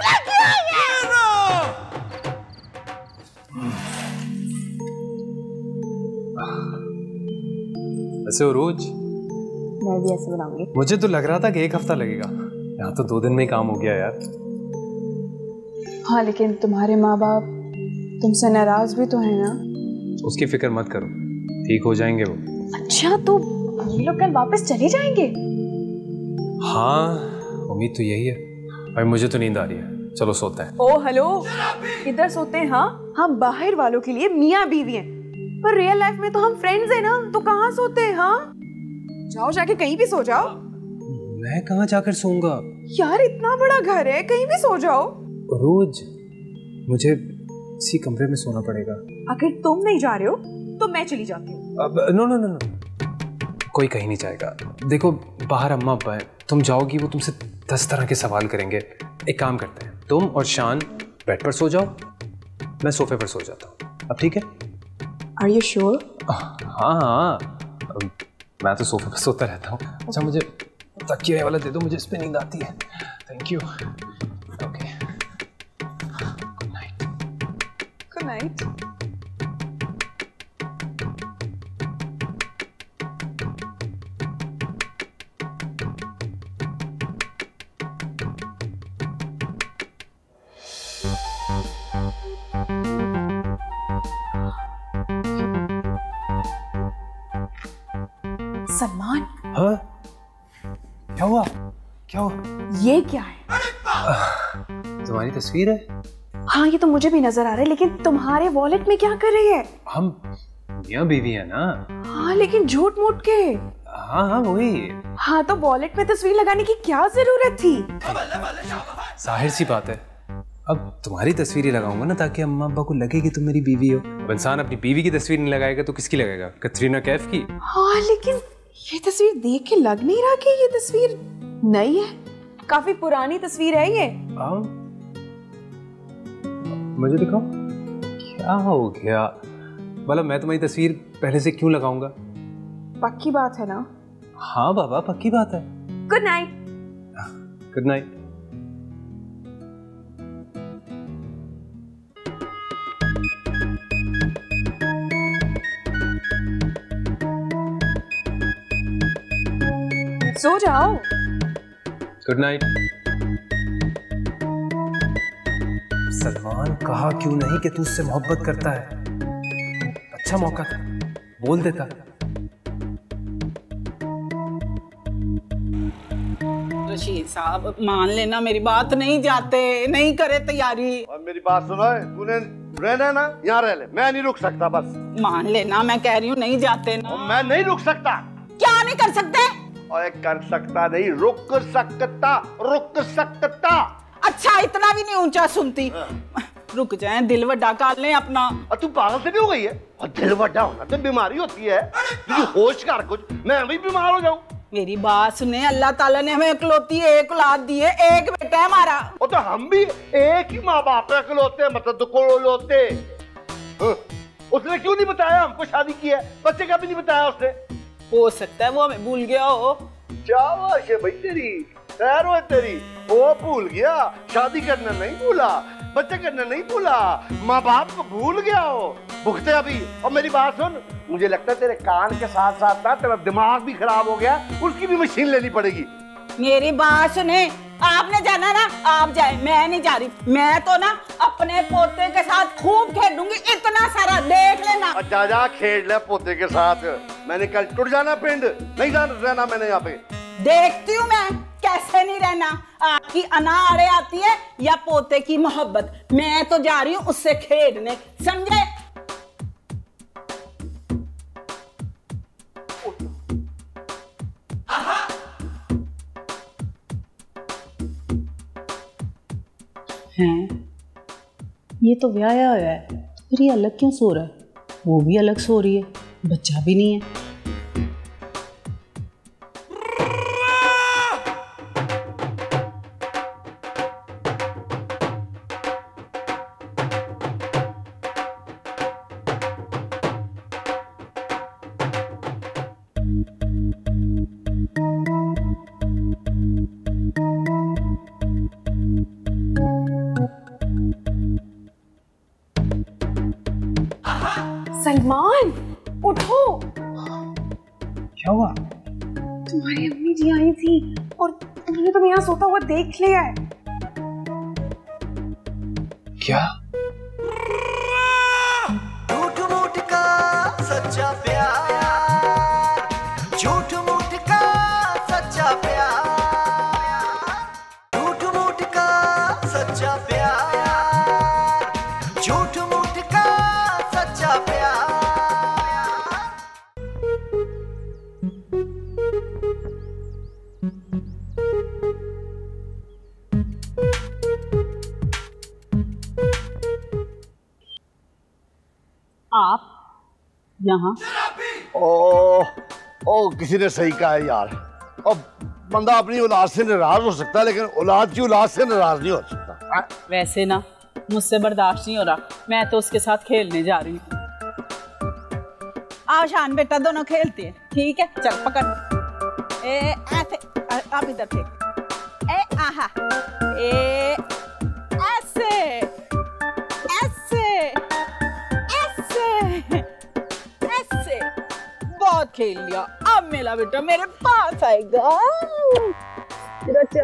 ऐसे रोज मैं भी ऐसे बनाऊंगी। मुझे तो लग रहा था कि 1 हफ्ता लगेगा, यहाँ तो 2 दिन में ही काम हो गया यार। हाँ लेकिन तुम्हारे माँ बाप तुमसे नाराज भी तो है ना? उसकी फिक्र मत करो, ठीक हो जाएंगे वो। अच्छा तो ये लोग कल वापस चले जाएंगे? हाँ उम्मीद तो यही है। और मुझे तो नींद आ रही है, चलो सोते हैं। ओ हेलो, किधर सोते हैं? हाँ हम बाहर वालों के लिए मियाँ बीवी हैं, पर रियल लाइफ में तो हम फ्रेंड्स हैं ना, तो कहाँ सोते हैं? हाँ जाओ जाके कहीं भी सो जाओ। मैं कहाँ जाकर सोऊंगा यार, इतना बड़ा घर है, कहीं भी सो जाओ। रोज मुझे इसी कमरे में सोना पड़ेगा। अगर तुम नहीं जा रहे हो तो मैं चली जाती हूँ। अब नो, कोई कहीं नहीं जाएगा। देखो बाहर अम्मा अब्बा है, तुम जाओगी वो तुमसे 10 तरह के सवाल करेंगे। एक काम करते हैं, तुम और शान बेड पर सो जाओ, मैं सोफे पर सो जाता हूँ। अब ठीक है? Are you sure? हाँ, मैं तो सोफे पर सोता रहता हूँ। अच्छा मुझे तकिए वाला दे दो, मुझे इस पे नींद आती है। Thank you. Okay, good night. Good night. Salman, हाँ? क्या हुआ? क्या हुआ? ये क्या है? तुम्हारी तस्वीर है? हाँ, ये तो मुझे भी नजर आ रहा है, लेकिन तुम्हारे वॉलेट में क्या कर रही है? हम मियां बीवी है ना। हाँ, लेकिन झूठ मूठ के। हाँ हाँ वही। हाँ, तो वॉलेट में तस्वीर लगाने की क्या जरूरत थी? जाहिर सी बात है, अब तुम्हारी तस्वीर ही लगाऊंगा ना, ताकि अम्मा अब्बा को लगे कि तुम मेरी बीवी हो। अब इंसान अपनी बीवी की तस्वीर नहीं लगाएगा तो किसकी लगाएगा? कतरीना कैफ की। हाँ, लेकिन ये तस्वीर देख के लग नहीं रहा कि ये तस्वीर नई है। काफी पुरानी तस्वीर है ये। मुझे दिखाओ। क्या हो गया? मतलब मैं तुम्हारी तस्वीर पहले से क्यों लगाऊंगा? पक्की बात है ना? हाँ बाबा, पक्की बात है। Good night. Good night. सो जाओ। Good night. सलमान कहा क्यों नहीं कि तू उससे मोहब्बत करता है? अच्छा मौका था, बोल देता। रशीद साहब मान लेना मेरी बात, नहीं जाते, नहीं करे तैयारी। और मेरी बात सुनो, तूने रहना है ना, यहाँ रह ले, मैं नहीं रुक सकता बस। मान लेना, मैं कह रही हूँ नहीं जाते ना। और मैं नहीं रुक सकता। क्या नहीं कर सकते? और कर सकता नहीं, रुक सकता, रुक सकता। अच्छा, इतना भी नहीं ऊंचा सुनती। रुक जाए, दिल वड्डा कर ले अपना। और तू पागल से नहीं हो गई है? और दिल वड्डा होना तो बीमारी होती है। तुझे होश कर कुछ, मैं भी बीमार हो जाऊं। मेरी बात सुने, अल्लाह ताला ने हमें इकलौती एक औलाद दी है, एक बेटा है हमारा। और तो हम भी एक ही माँ बाप इकलौते, मतलब तो कोलोते। उसने क्यों नहीं बताया हमको शादी की है? बच्चे का भी नहीं बताया उसने। हो सकता है वो हमें भूल गया हो। शाबाश है भाई तेरी, खैर हो तेरी। वो भूल गया, शादी करना नहीं भूला, बच्चे करना नहीं भूला, माँ बाप को भूल गया हो। भुगते अभी। और मेरी बात सुन, मुझे लगता है तेरे कान के साथ साथ ना तेरा दिमाग भी खराब हो गया, उसकी भी मशीन लेनी पड़ेगी। मेरी बात सुने, आपने जाना ना आप जाए, मैं नहीं जा रही। मैं तो ना अपने पोते के साथ खूब खेलूंगी, इतना सारा देख लेना। अच्छा जा खेल ले पोते के साथ। मैंने कल टूट जाना पिंड, नहीं जाना रहना मैंने यहाँ पे। देखती हूँ मैं कैसे नहीं रहना। आपकी अनाड़े आती है या पोते की मोहब्बत। मैं तो जा रही हूँ उससे खेलने, समझे? हैं, ये तो व्याया हुआ है, फिर ये अलग क्यों सो रहा है? वो भी अलग सो रही है, बच्चा भी नहीं है। सलमान, उठो। क्या हुआ? तुम्हारी अम्मी जी आई थी और उन्होंने तुम्हें यहाँ सोता हुआ देख लिया है। क्या? झूठ मूठ का सच्चा प्यार, झूठ मूठ का सच्चा प्यार, झूठ मूठ का सच्चा प्यार, झूठ मूठ का सच्चा प्यार। आप यहाँ? ओ किसी ने सही कहा है यार। अब बंदा अपनी औलाद से नाराज हो सकता है, लेकिन औलाद की औलाद से नाराज नहीं हो सकता। वैसे ना मुझसे बर्दाश्त नहीं हो रहा, मैं तो उसके साथ खेलने जा रही हूँ। आओ शान बेटा, दोनों खेलते हैं, ठीक है? चल पकड़, ऐसे आप इधर थे, आहा, ऐसे ऐसे ऐसे ऐसे, बहुत खेल लिया। अब मेरा बेटा मेरे पास आएगा। क्या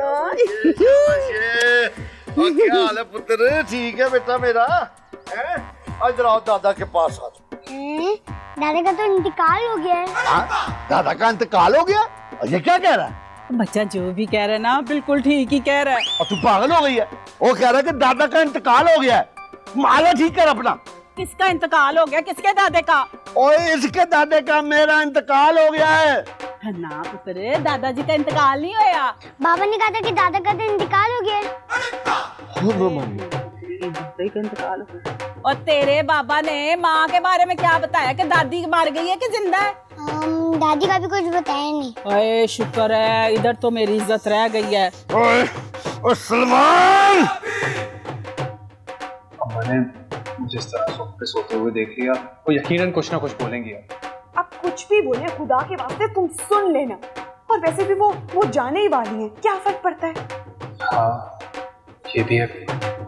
हाल है पुत्र? ठीक है बेटा मेरा। आज रात दादा के पास आ जाओ। दादा का तो इंतकाल हो गया है। दादा का इंतकाल हो गया? ये क्या कह रहा है? बच्चा जो भी कह रहा है ना, बिल्कुल ठीक ही कह रहा है। और तू पागल हो गई है? वो कह रहा है कि दादा का इंतकाल हो गया है। माला ठीक कर अपना। किसका इंतकाल हो गया? किसके दादे का? ओए इसके दादे का। मेरा इंतकाल हो गया है ना पुत्र, दादाजी का इंतकाल नहीं होया। बाबा ने कहा था कि दादा का तो इंतकाल हो गया है। इंतकाल। और तेरे बाबा ने माँ के बारे में क्या बताया कि दादी मर गई है कि जिंदा है? दादी का भी कुछ बताया नहीं। अरे शुक्र है, इधर तो मेरी इज्जत रह गई है। ओए सलमान! अम्मा ने मुझे इस तरह सोफे पे सोते हुए देख लिया, वो यकीनन कुछ ना कुछ बोलेंगी। अब कुछ भी बोले खुदा के वास्ते तुम सुन लेना। और वैसे भी वो जाने ही वाली है, क्या फर्क पड़ता है? हाँ ये भी है।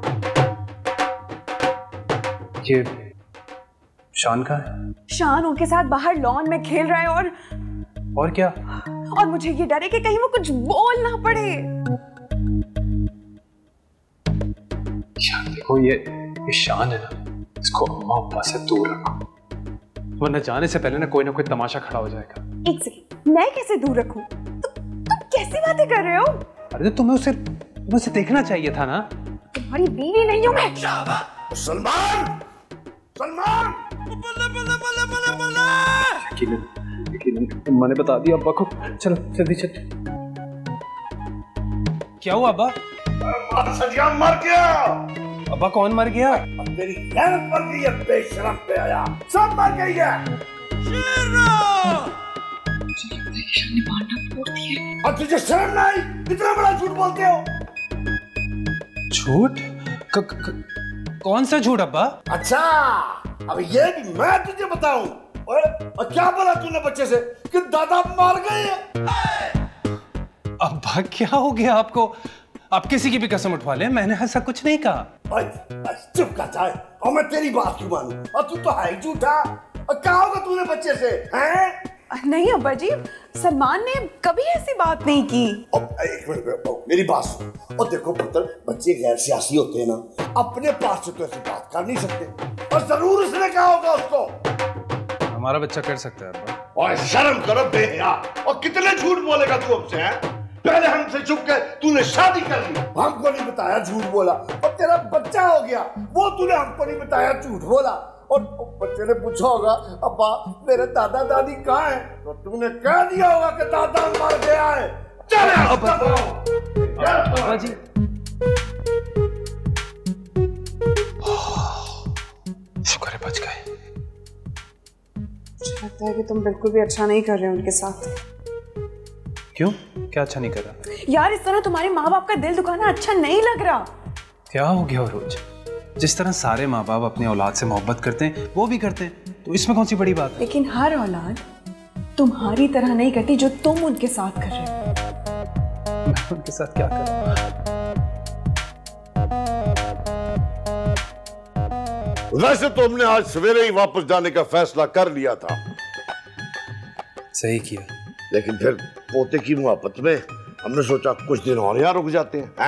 ये शान का है। शान उनके साथ बाहर लॉन में खेल रहा है और क्या? और मुझे ये डर है कि कहीं वो कुछ बोल ना पड़े। यार देखो ये शान है ना, इसको अम्मा अब्बा से दूर रखो, वरना जाने से पहले ना कोई तमाशा खड़ा हो जाएगा। एक सेकंड, मैं कैसे दूर रखूं? तुम कैसी बातें कर रहे हो? अरे तुम्हें उसे देखना चाहिए था ना। तुम्हारी बीवी नहीं हूं मैं। सलमान! सलमान! यकीनन अम्मा ने बता दिया अब्बा को। चलो जल्दी चल। क्या हुआ अब्बा? सजगा मर गया। अब्बा कौन मर गया? तेरी गैरत मर गई है, बेशरम पे आया, सब मर गई है। और तुझे शर्म नहीं? इतना बड़ा झूठ बोलते हो? झूठ? कौन सा झूठ अब्बा? अच्छा, अब ये भी मैं तुझे बताऊं। और क्या बोला तूने बच्चे से कि दादा मर गए हैं? अब्बा क्या हो गया आपको? आप किसी की भी कसम उठवा ले, मैंने ऐसा कुछ नहीं कहा। चुप कर जाए, और मैं तेरी बात क्यों मानूं? और तू तो है ही झूठा। और क्या होगा तूने बच्चे से? हैं? नहीं अब्बा जी, सलमान ने कभी ऐसी बात नहीं की। एक मिनट मेरी बात सुन। और देखो पुत्र, बच्चे गैर सियासी होते हैं ना, अपने पास से तो ऐसी बात कर नहीं सकते। और जरूर उसने कहा होगा उसको। हमारा बच्चा कर सकता है अब्बा। और शर्म करो बेहया। और कितने झूठ बोलेगा तू हमसे? हैं? पहले हमसे छुप के तूने शादी कर ली, हमको नहीं बताया, झूठ बोला। और तेरा बच्चा हो गया, वो तूने हमको नहीं बताया, झूठ बोला। और बच्चे ने पूछा होगा अब्बा मेरे दादा दादी कहाँ हैं? तो तूने कह दिया होगा कि दादा मर गया है। चल अब्बा जी, शुक्र है बच गए। मुझे लगता है कि तुम बिल्कुल भी अच्छा नहीं कर रहे हो उनके साथ। क्यों? क्या अच्छा नहीं कर रहा? यार इस तरह तुम्हारे माँ बाप का दिल दुखाना अच्छा नहीं लग रहा। क्या हो गया रोज? जिस तरह सारे माँ बाप अपनी औलाद से मोहब्बत करते हैं वो भी करते हैं, तो इसमें कौन सी बड़ी बात है? लेकिन हर औलाद तुम्हारी तरह नहीं करती जो तुम उनके साथ कर रहे हो। मैं उनके साथ क्या करूं? वैसे तो हमने आज सवेरे ही वापस जाने का फैसला कर लिया था। सही किया। लेकिन फिर पोते की मोहब्बत में हमने सोचा कुछ दिन और यहाँ रुक जाते हैं।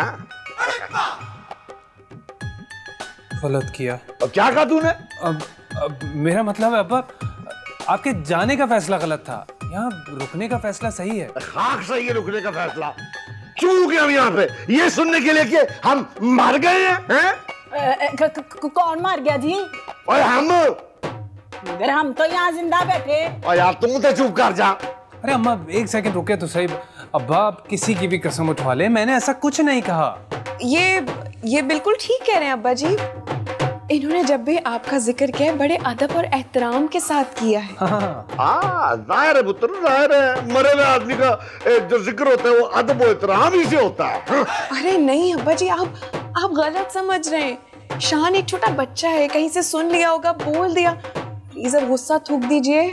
गलत किया। और क्या कहा तूने? अब मेरा मतलब है अब्बा, आपके जाने का फैसला गलत था, यहाँ रुकने का फैसला सही है। खाक सही है रुकने का फैसला। क्यों रुके हम यहाँ पे? ये सुनने के लिए कि हम मर गए हैं? कौन मर गया जी? और हम? मगर हम तो यहाँ जिंदा बैठे। और यार तुम तो चुप कर जा। अरे अम्मा एक सेकंड रुके तो सही। अब्बा आप किसी की भी कसम उठवा ले, मैंने ऐसा कुछ नहीं कहा। ये बिल्कुल ठीक कह रहे हैं अब्बा जी। इन्होंने जब भी आपका जिक्र किया है बड़े अदब और एहतराम के साथ किया है। जाहिर है पुत्र, जाहिर है मरे हुए आदमी का जो जिक्र होता है वो अदब और एहतराम ही से होता है। अरे नहीं अब्बा जी, आप गलत समझ रहे हैं। शान एक छोटा बच्चा है, कहीं से सुन लिया होगा, बोल दिया। प्लीज अब गुस्सा थूक दीजिए।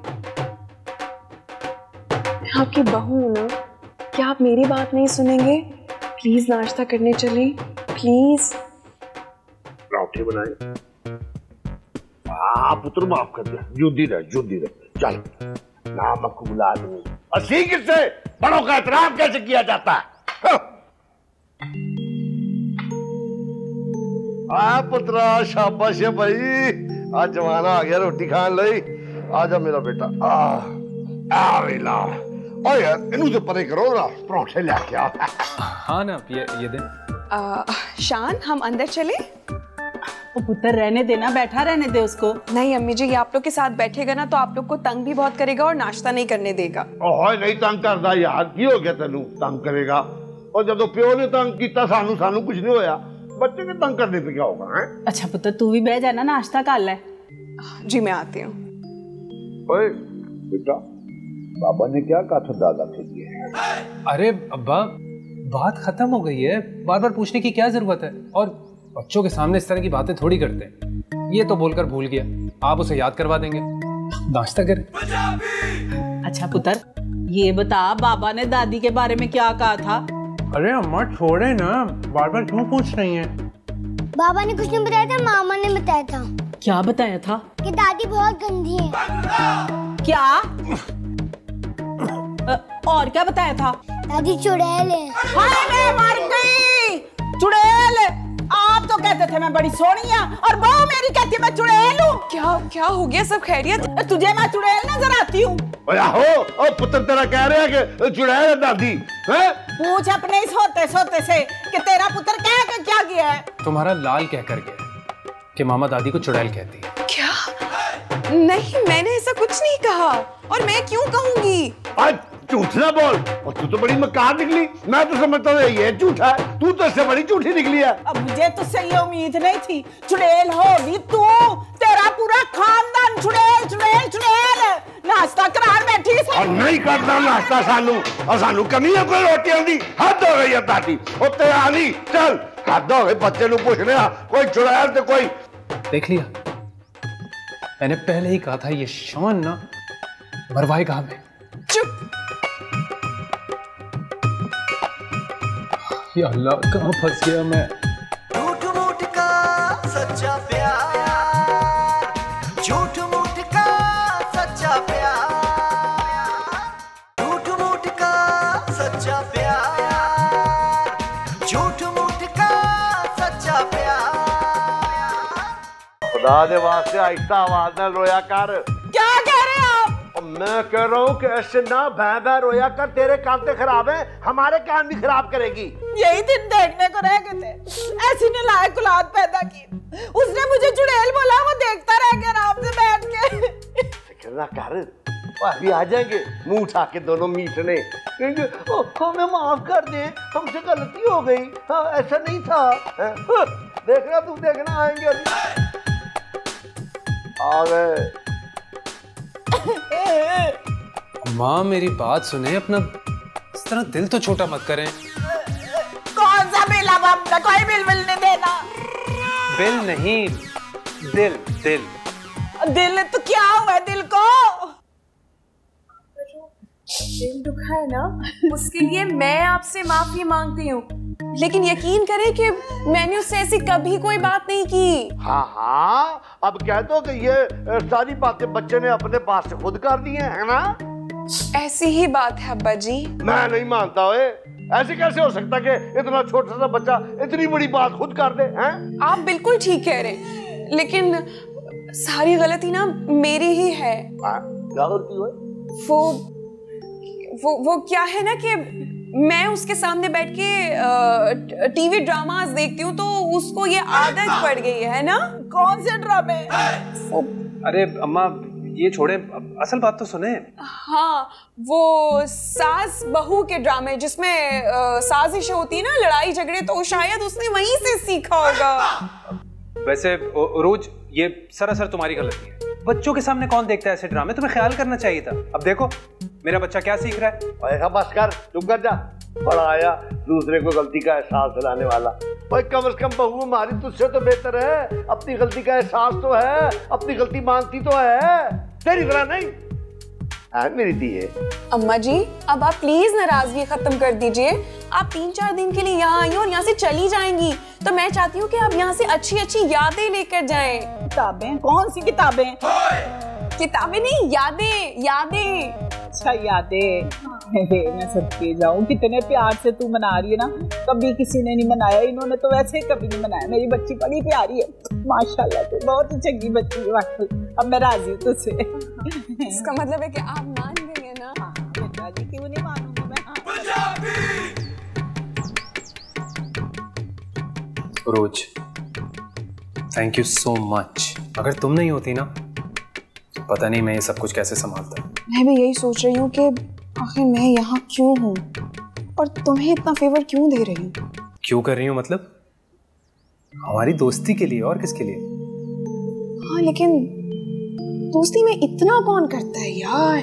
मैं आपकी बहू हूं ना, क्या आप मेरी बात नहीं सुनेंगे? प्लीज नाश्ता करने चले, प्लीज। पराठे बनाए। पुत्र माफ कर दिया, जुदी रह चल। ना मकबूल आदमी और सीख इससे बड़ों का एहतराम कैसे किया जाता है। पुत्रा शाबाश है भाई, आज जमाना आ गया रोटी खान ली। आजा मेरा बेटा। ओ यार इनू तो परे करो ना, पराठे लेके आ। हाँ ना, ये दे। शान हम अंदर चले? वो पुत्र रहने देना, बैठा रहने दे उसको। नहीं अम्मी जी, ये आप लोग के साथ बैठेगा ना तो आप लोग को तंग भी बहुत करेगा और नाश्ता नहीं करने देगा। ओह नहीं तंग करदा यार, की हो गया तेनू तंग करेगा? और जब प्यो ने तंग किया सानू कुछ नहीं होया, बच्चे के तंग करने पे क्या होगा है? अच्छा पुत्र तू भी बह जाना, नाश्ता कर ले। जी मैं आती हूँ। ओए बेटा, बाबा ने क्या कहा था दादा के लिए? अरे अब्बा, बात खत्म हो गई है, बार बार पूछने की क्या जरूरत है? और बच्चों के सामने इस तरह की बातें थोड़ी करते हैं। ये तो बोलकर भूल गया, आप उसे याद करवा देंगे। नाश्ता करें। अच्छा पुत्र ये बता, बाबा ने दादी के बारे में क्या कहा था? अरे अम्मा छोड़े ना, बार बार क्यों पूछ रही हैं? बाबा ने कुछ नहीं बताया था, मामा ने बताया था। क्या बताया था? कि दादी बहुत गंदी है। क्या? और क्या बताया था? दादी चुड़ैल है। हाय मैं मर गई। चुड़ैल? आप तो कहते थे मैं बड़ी सोहनी हूं और वो मेरी कहती है मैं चुड़ैल हूँ। क्या हो गया? सब खैरियत? तुझे मैं चुड़ैल नजर आती हूँ? ओ पुत्र तेरा कह रहा है कि चुड़ैल है दादी है? पूछ अपने इस होते से कि तेरा पुत्र कह के क्या किया है? तुम्हारा लाल कह कर गया कि मामा दादी को चुड़ैल कहती है। क्या? नहीं मैंने ऐसा कुछ नहीं कहा, और मैं क्यों कहूंगी? झूठ ना बोल, और तू तो बड़ी मकार निकली। मैं तो समझता था ये झूठा है, तू तो इससे बड़ी झूठी निकली है। अब मुझे तुझसे ये उम्मीद नहीं थी। चुड़ैल होगी तू, तेरा पूरा खानदान चुड़ैल। नाश्ता करार बैठी सी। और नहीं करना नाश्ता सानू, और सानू कमी है कोई रोटियां दी? हद हो गई है दादी। ओ तेरा नहीं, चल हद हो गई, बच्चे नु पूछ रहा कोई चुड़ैल तो कोई। देख लिया, मैंने पहले ही कहा था ये शान ना मरवाएगा हमें। चुप। या अल्लाह, कहाँ फंस गया मैं? झूठ मूठ का सच्चा प्यार, झूठ मूठ का सच्चा प्यार, झूठ मूठ का सच्चा प्यार, झूठ मूठ का सच्चा प्यार। खुदा दे वास्ते आहिस्ता आवाज न रोया कर। क्या कह रहे हैं आप? मैं कह रहा हूँ कि ऐसे ना भैं रोया कर, तेरे कान तो खराब है, हमारे कान भी खराब करेगी। यही दिन देखने को रह गए थे, ऐसी नालायक औलाद पैदा की। उसने मुझे चुड़ैल बोला, वो देखता रह गया आराम से बैठ के। फिक्र ना कर, अभी आ जाएंगे मुंह उठा के दोनों मीटने, कहेंगे हमें माफ कर दे, हमसे गलती हो गई, हाँ ऐसा नहीं था। देखना तू देखना, आएंगे अभी। आ गए। माँ मेरी बात सुने, अपना इस तरह दिल तो छोटा मत करें। कौन सा बिल? अब हमने कोई बिल नहीं देना। बिल नहीं, दिल। दिल तो क्या हुआ है दिल को? दिल दुखा है ना, उसके लिए मैं आपसे माफी मांगती हूँ, लेकिन यकीन करें कि मैंने उससे ऐसी कभी कोई बात नहीं की। हाँ, अब कह दो कि ये सारी बातें बच्चे ने अपने पास से खुद कर दी है ना? ऐसी ही बात है अब्बा जी। मैं नहीं मानता। ओए ऐसे कैसे हो सकता कि इतना छोटा सा बच्चा इतनी बड़ी बात खुद कर दे? हैं? आप बिल्कुल ठीक कह रहे हैं, लेकिन सारी गलती ना मेरी ही है। क्या गलती हुई? वो क्या है ना कि मैं उसके सामने बैठ के टीवी ड्रामास देखती हूँ, तो उसको ये आदत पड़ गई है ना। कौन से ड्रामे? अरे अम्मा ये छोड़े, असल बात तो सुने। हाँ, वो सास बहू के ड्रामे जिसमें साजिश होती है ना, लड़ाई झगड़े, तो शायद उसने वहीं से सीखा होगा। वैसे रोज ये सरासर तुम्हारी गलती है। बच्चों के सामने कौन देखता है ऐसे ड्रामे? तुम्हें ख्याल करना चाहिए था। अब देखो मेरा बच्चा क्या सीख रहा है। बस कर, चुप कर जा। बड़ा आया दूसरे को गलती का एहसास दिलाने वाला। और कम से कम बहू हमारी तुझसे तो बेहतर है, अपनी गलती का एहसास तो है, अपनी गलती मानती तो है, तेरी तरह नहीं है मेरी दी है। अम्मा जी अब आप प्लीज नाराजगी खत्म कर दीजिए। आप 3-4 दिन के लिए यहाँ आई हो और यहाँ से चली जाएंगी, तो मैं चाहती हूँ कि आप यहाँ से अच्छी अच्छी यादें लेकर जाएं। किताबें? कौन सी किताबें? किताबें नहीं, यादें यादें। अच्छा यादें। मैं सबके जाऊँ, कितने प्यार से तू मना रही है ना, कभी किसी ने नहीं मनाया, इन्होंने तो वैसे ही कभी नहीं मनाया। मेरी बच्ची बड़ी प्यारी है माशाल्लाह, तू बहुत ही चंगी बच्ची है वाकई। अब मैं राजी हूँ तुझसे। इसका मतलब है कि आप मान गई है ना? हाँ राजी, क्यों नहीं मानूंगा मैं। Rose thank you so much. अगर तुम नहीं होती ना तो पता नहीं मैं ये सब कुछ कैसे संभालता। मैं भी यही सोच रही हूँ कि आखिर मैं यहाँ क्यों हूँ और तुम्हें इतना फेवर क्यों दे रही हूँ। क्यों कर रही हूँ मतलब? हमारी दोस्ती के लिए, और किसके लिए? हाँ लेकिन दोस्ती में इतना कौन करता है यार।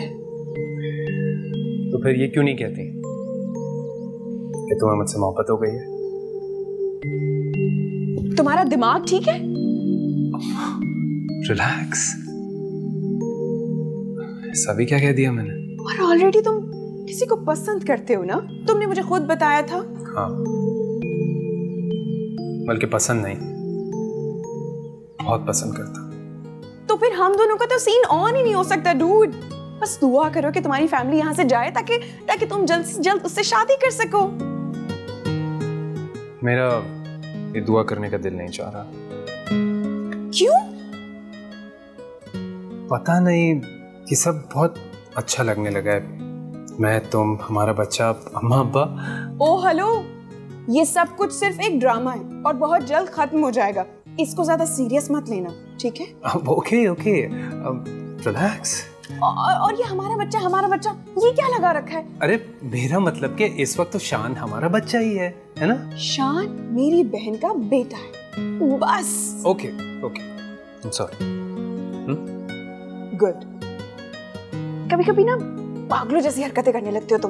तो फिर ये क्यों नहीं कहती कि तुम्हें मुझसे मोहब्बत हो गई है? तुम्हारा दिमाग ठीक है? रिलैक्स। सभी क्या कह दिया मैंने? और ऑलरेडी तुम किसी को पसंद करते हो ना, तुमने मुझे खुद बताया था। हाँ बल्कि पसंद नहीं, बहुत पसंद करता। तो फिर हम दोनों का तो सीन ऑन ही नहीं हो सकता डूड। बस दुआ करो कि तुम्हारी फैमिली यहाँ से जाए ताकि तुम जल्द से जल्द उससे शादी कर सको। मेरा ये दुआ करने का दिल नहीं चाह रहा। क्यों? पता नहीं कि सब बहुत अच्छा लगने लगा है। मैं, तुम, हमारा बच्चा, अम्मा अब्बा। ओ हेलो, ये सब कुछ सिर्फ एक ड्रामा है और बहुत जल्द खत्म हो जाएगा। इसको ज्यादा सीरियस मत लेना, ठीक है? Okay okay, relax. और ये हमारा बच्चा ये क्या लगा रखा है? अरे मेरा मतलब कि इस वक्त तो शान हमारा बच्चा ही है ना? शान मेरी बहन का बेटा है बस। Okay okay, sorry. गुड। कभी-कभी ना पागलों जैसी हरकतें करने लगते हो तुम।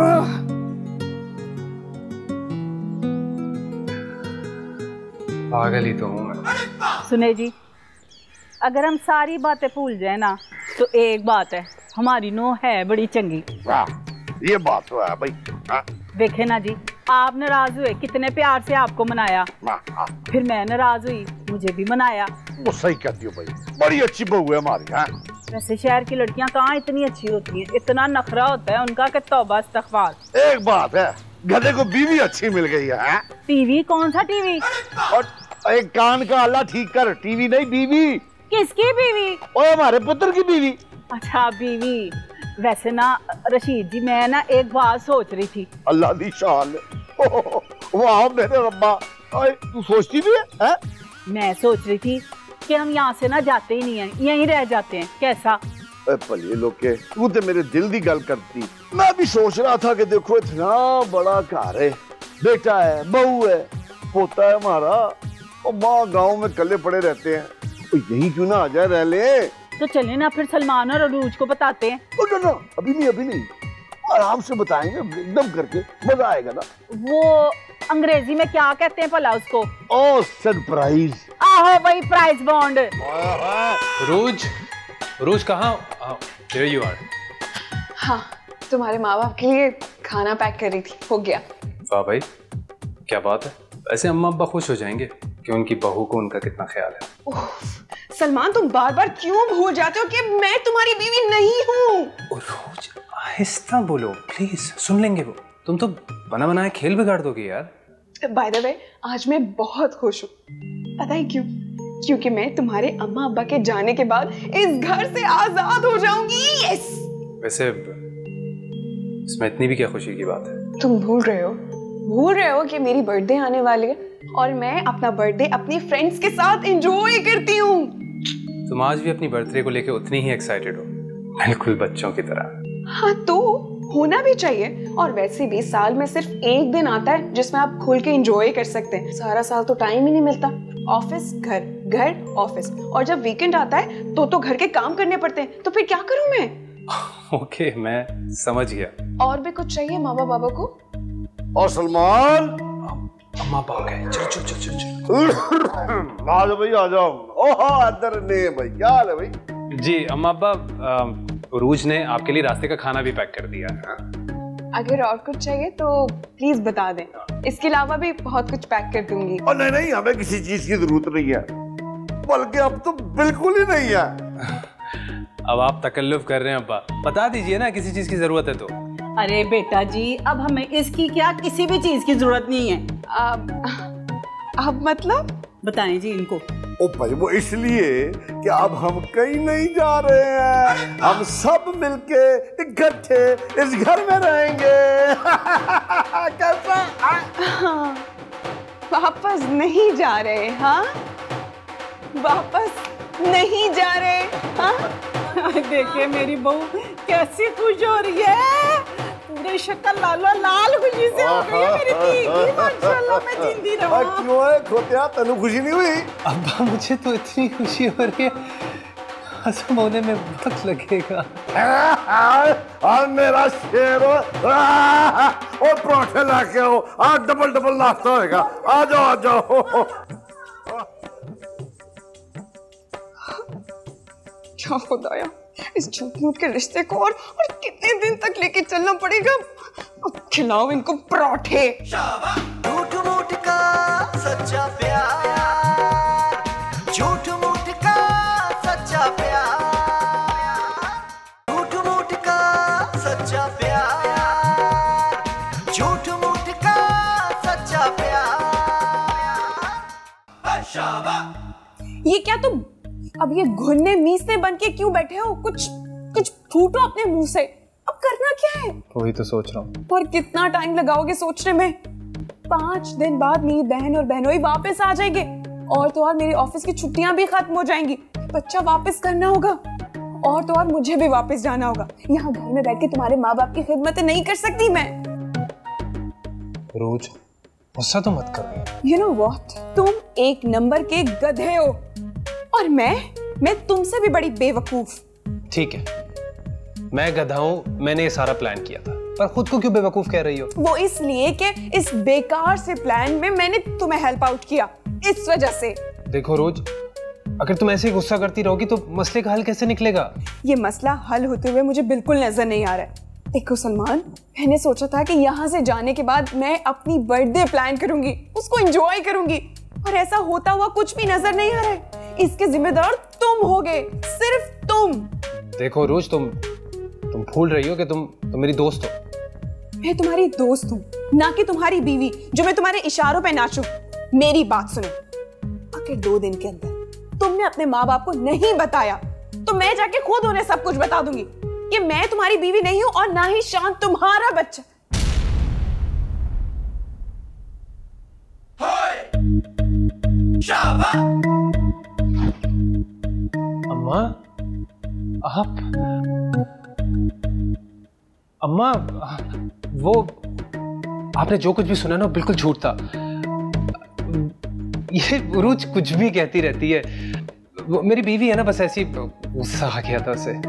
पागल ही तो हूँ मैं। सुने जी, अगर हम सारी बातें भूल जाए ना तो एक बात है, हमारी नो है बड़ी चंगी। ये बात तो है भाई। देखे ना जी, आप नाराज हुए, कितने प्यार से आपको मनाया, फिर मैं नाराज हुई, मुझे भी मनाया। वो सही कहती हो भाई, बड़ी अच्छी बहू है हमारी। वैसे शहर की लड़कियां कहाँ इतनी अच्छी होती हैं, इतना नखरा होता है उनका कि तौबा इस्तग़फ़ार। एक बात है, गधे को बीवी अच्छी मिल गई है। टीवी? कौन सा टीवी? और एक कान का आला ठीक कर, टीवी नहीं बीवी। किसकी बीवी? ओए हमारे पुत्र की बीवी। अच्छा बीवी। वैसे ना रशीद जी, मैं ना एक बात सोच रही थी। अल्लाह दी शान। वाह मेरे रब्बा, तू सोचती भी है? मैं सोच रही थी कि हम यहाँ से ना जाते ही नहीं हैं, यहीं रह जाते हैं, कैसा? भले लोग के, तू तो मेरे दिल दी गल करती। मैं भी सोच रहा था कि देखो इतना बड़ा घर है, बेटा है, बहू है, पोता है हमारा, और माँ गाँव में कल्ले पड़े रहते हैं, तो यहीं क्यों ना आ जाए, रह ले। तो चले ना फिर सलमान और अरूज को बताते हैं। ना, अभी नहीं, आराम से बताएंगे, एकदम करके, मजा आएगा ना। वो अंग्रेजी में क्या कहते हैं भला उसको? Oh surprise. आहो वही प्राइज बॉन्ड। रोज कहाँ? There you are। हाँ, तुम्हारे माँ बाप के लिए खाना पैक कर रही थी, हो गया। वाह भाई, क्या बात है। ऐसे अम्मा अब्बा खुश हो जाएंगे कि उनकी बहू को उनका कितना ख्याल है। सलमान, तुम बार बार क्यों भूल जाते हो कि मैं तुम्हारी बीवी नहीं हूँ? रोज आहिस्ता बोलो प्लीज, सुन लेंगे वो। तुम तो बना बनाया खेल बिगाड़ दोगे यार। बाय द वे, आज मैं बहुत खुश हूँ। पता है क्यों? क्योंकि मैं तुम्हारे अम्मा अब्बा के जाने के बाद इस घर से आजाद हो जाऊंगी। यस। वैसे इसमें इतनी भी क्या खुशी की बात है? तुम भूल रहे हो कि मेरी बर्थडे आने वाली है और मैं अपना बर्थडे अपनी फ्रेंड्स के साथ एंजॉय करती हूँ। तुम आज भी अपनी बर्थडे को लेके उतनी ही एक्साइटेड हो, बिल्कुल बच्चों की तरह। हाँ तो होना भी चाहिए। और वैसे भी साल में सिर्फ एक दिन आता है जिसमें आप खुल के एंजॉय कर सकते हैं। सारा साल तो टाइम ही नहीं मिलता। ऑफिस घर, घर ऑफिस, और जब वीकेंड आता है तो घर के काम करने पड़ते हैं। तो फिर क्या करूं मैं? ओके, मैं समझ गया। और भी कुछ चाहिए मामा बाबा को? और सलमान, अम्मा आ गए। चलो चलो चलो चलो। आ जाओ भाई, आ जाओ। ओहो अंदर ने भाई, क्या हाल है भाई? जी अम्मा अब्बा, उरूज ने आपके लिए रास्ते का खाना भी पैक कर दिया है। अगर और कुछ चाहिए तो प्लीज बता दें, इसके अलावा भी बहुत कुछ पैक कर दूंगी। और नहीं नहीं, हमें किसी चीज की जरूरत नहीं है, बल्कि अब तो बिल्कुल ही नहीं है। अब आप तकल्लुफ कर रहे हैं अब्बा, बता दीजिए ना किसी चीज की जरूरत है तो। अरे बेटा जी, अब हमें इसकी क्या किसी भी चीज की जरूरत नहीं है। अब मतलब बताएं जी इनको। ओ भाई वो इसलिए कि अब हम कहीं नहीं जा रहे हैं, हम सब मिलके इकट्ठे इस घर में रहेंगे। कैसा? वापस नहीं जा रहे? हाँ, वापस नहीं जा रहे? हाँ, देखिए मेरी बहू कैसी खुश हो रही है, पूरी शक्ल लालो लाल खुशी से हो गई है मेरी धी की। माशाल्लाह, मैं जिंदी रहूं। क्यों है खोतिया, तनु खुशी नहीं हुई? अब्बा मुझे तो इतनी खुशी हो रही है, हज़म होने में वक्त लगेगा। और मेरा शेर हो, और पराठे लाके आओ, आज डबल डबल नाश्ता होएगा। आ जाओ आ जाओ। क्या खुदाया, इस झूठ मूठ के रिश्ते को और कितने दिन तक लेके चलना पड़ेगा। अब खिलाओ इनको पराठे। झूठ मूठ का सच्चा प्यार, झूठ मूठ का सच्चा प्यार, झूठ मूठ का सच्चा प्यार, झूठ मूठ का सच्चा प्यार। ये क्या तुम अब ये घुनने मीसने बन के क्यों बैठे हो? कुछ फूटो अपने मुंह से। अब करना क्या है? वही तो सोच रहा हूँ। और कितना टाइम लगाओगे सोचने में? 5 दिन बाद मेरी बहन और बहनोई वापस आ जाएंगे, और तो और मेरी ऑफिस की छुट्टियां भी खत्म हो जाएंगी। बच्चा वापस करना होगा, और तो और मुझे भी वापस जाना होगा। यहाँ घर में बैठ के तुम्हारे माँ बाप की खिदमतें नहीं कर सकती मैं। रोज गुस्सा तो मत करो। You know what? तुम एक नंबर के गधे हो, और मैं तुमसे भी बड़ी बेवकूफ। ठीक है, मैं गधा हूं, मैंने ये सारा प्लान किया था, पर खुद को क्यों बेवकूफ कह रही हो? वो इसलिए कि इस बेकार से प्लान में मैंने तुम्हें हेल्प आउट किया, इस वजह से। देखो रोज, अगर तुम ऐसे ही गुस्सा करती रहोगी तो मसले का हल कैसे निकलेगा? ये मसला हल होते हुए मुझे बिल्कुल नजर नहीं आ रहा है। देखो सलमान, मैंने सोचा था कि यहाँ से जाने के बाद मैं अपनी बर्थडे प्लान करूंगी, उसको एंजॉय करूंगी, और ऐसा होता हुआ कुछ भी नजर नहीं आ रहा है। इसके जिम्मेदार तुम होगे, सिर्फ तुम। देखो रोज, तुम भूल रही हो कि तुम मेरी दोस्त हो। मैं तुम्हारी दोस्त हूँ, ना कि तुम्हारी बीवी जो मैं तुम्हारे इशारों पे नाचूं। मेरी बात सुनो, अगर 2 दिन के अंदर तुमने अपने माँ बाप को नहीं बताया तो मैं जाके खुद उन्हें सब कुछ बता दूंगी कि मैं तुम्हारी बीवी नहीं हूं, और ना ही शान तुम्हारा बच्चा। अम्मा, अम्मा, वो आपने जो कुछ भी सुना ना बिल्कुल झूठ था। ये रोज कुछ भी कहती रहती है। वो मेरी बीवी है ना, बस ऐसी गुस्सा आ गया था उसे।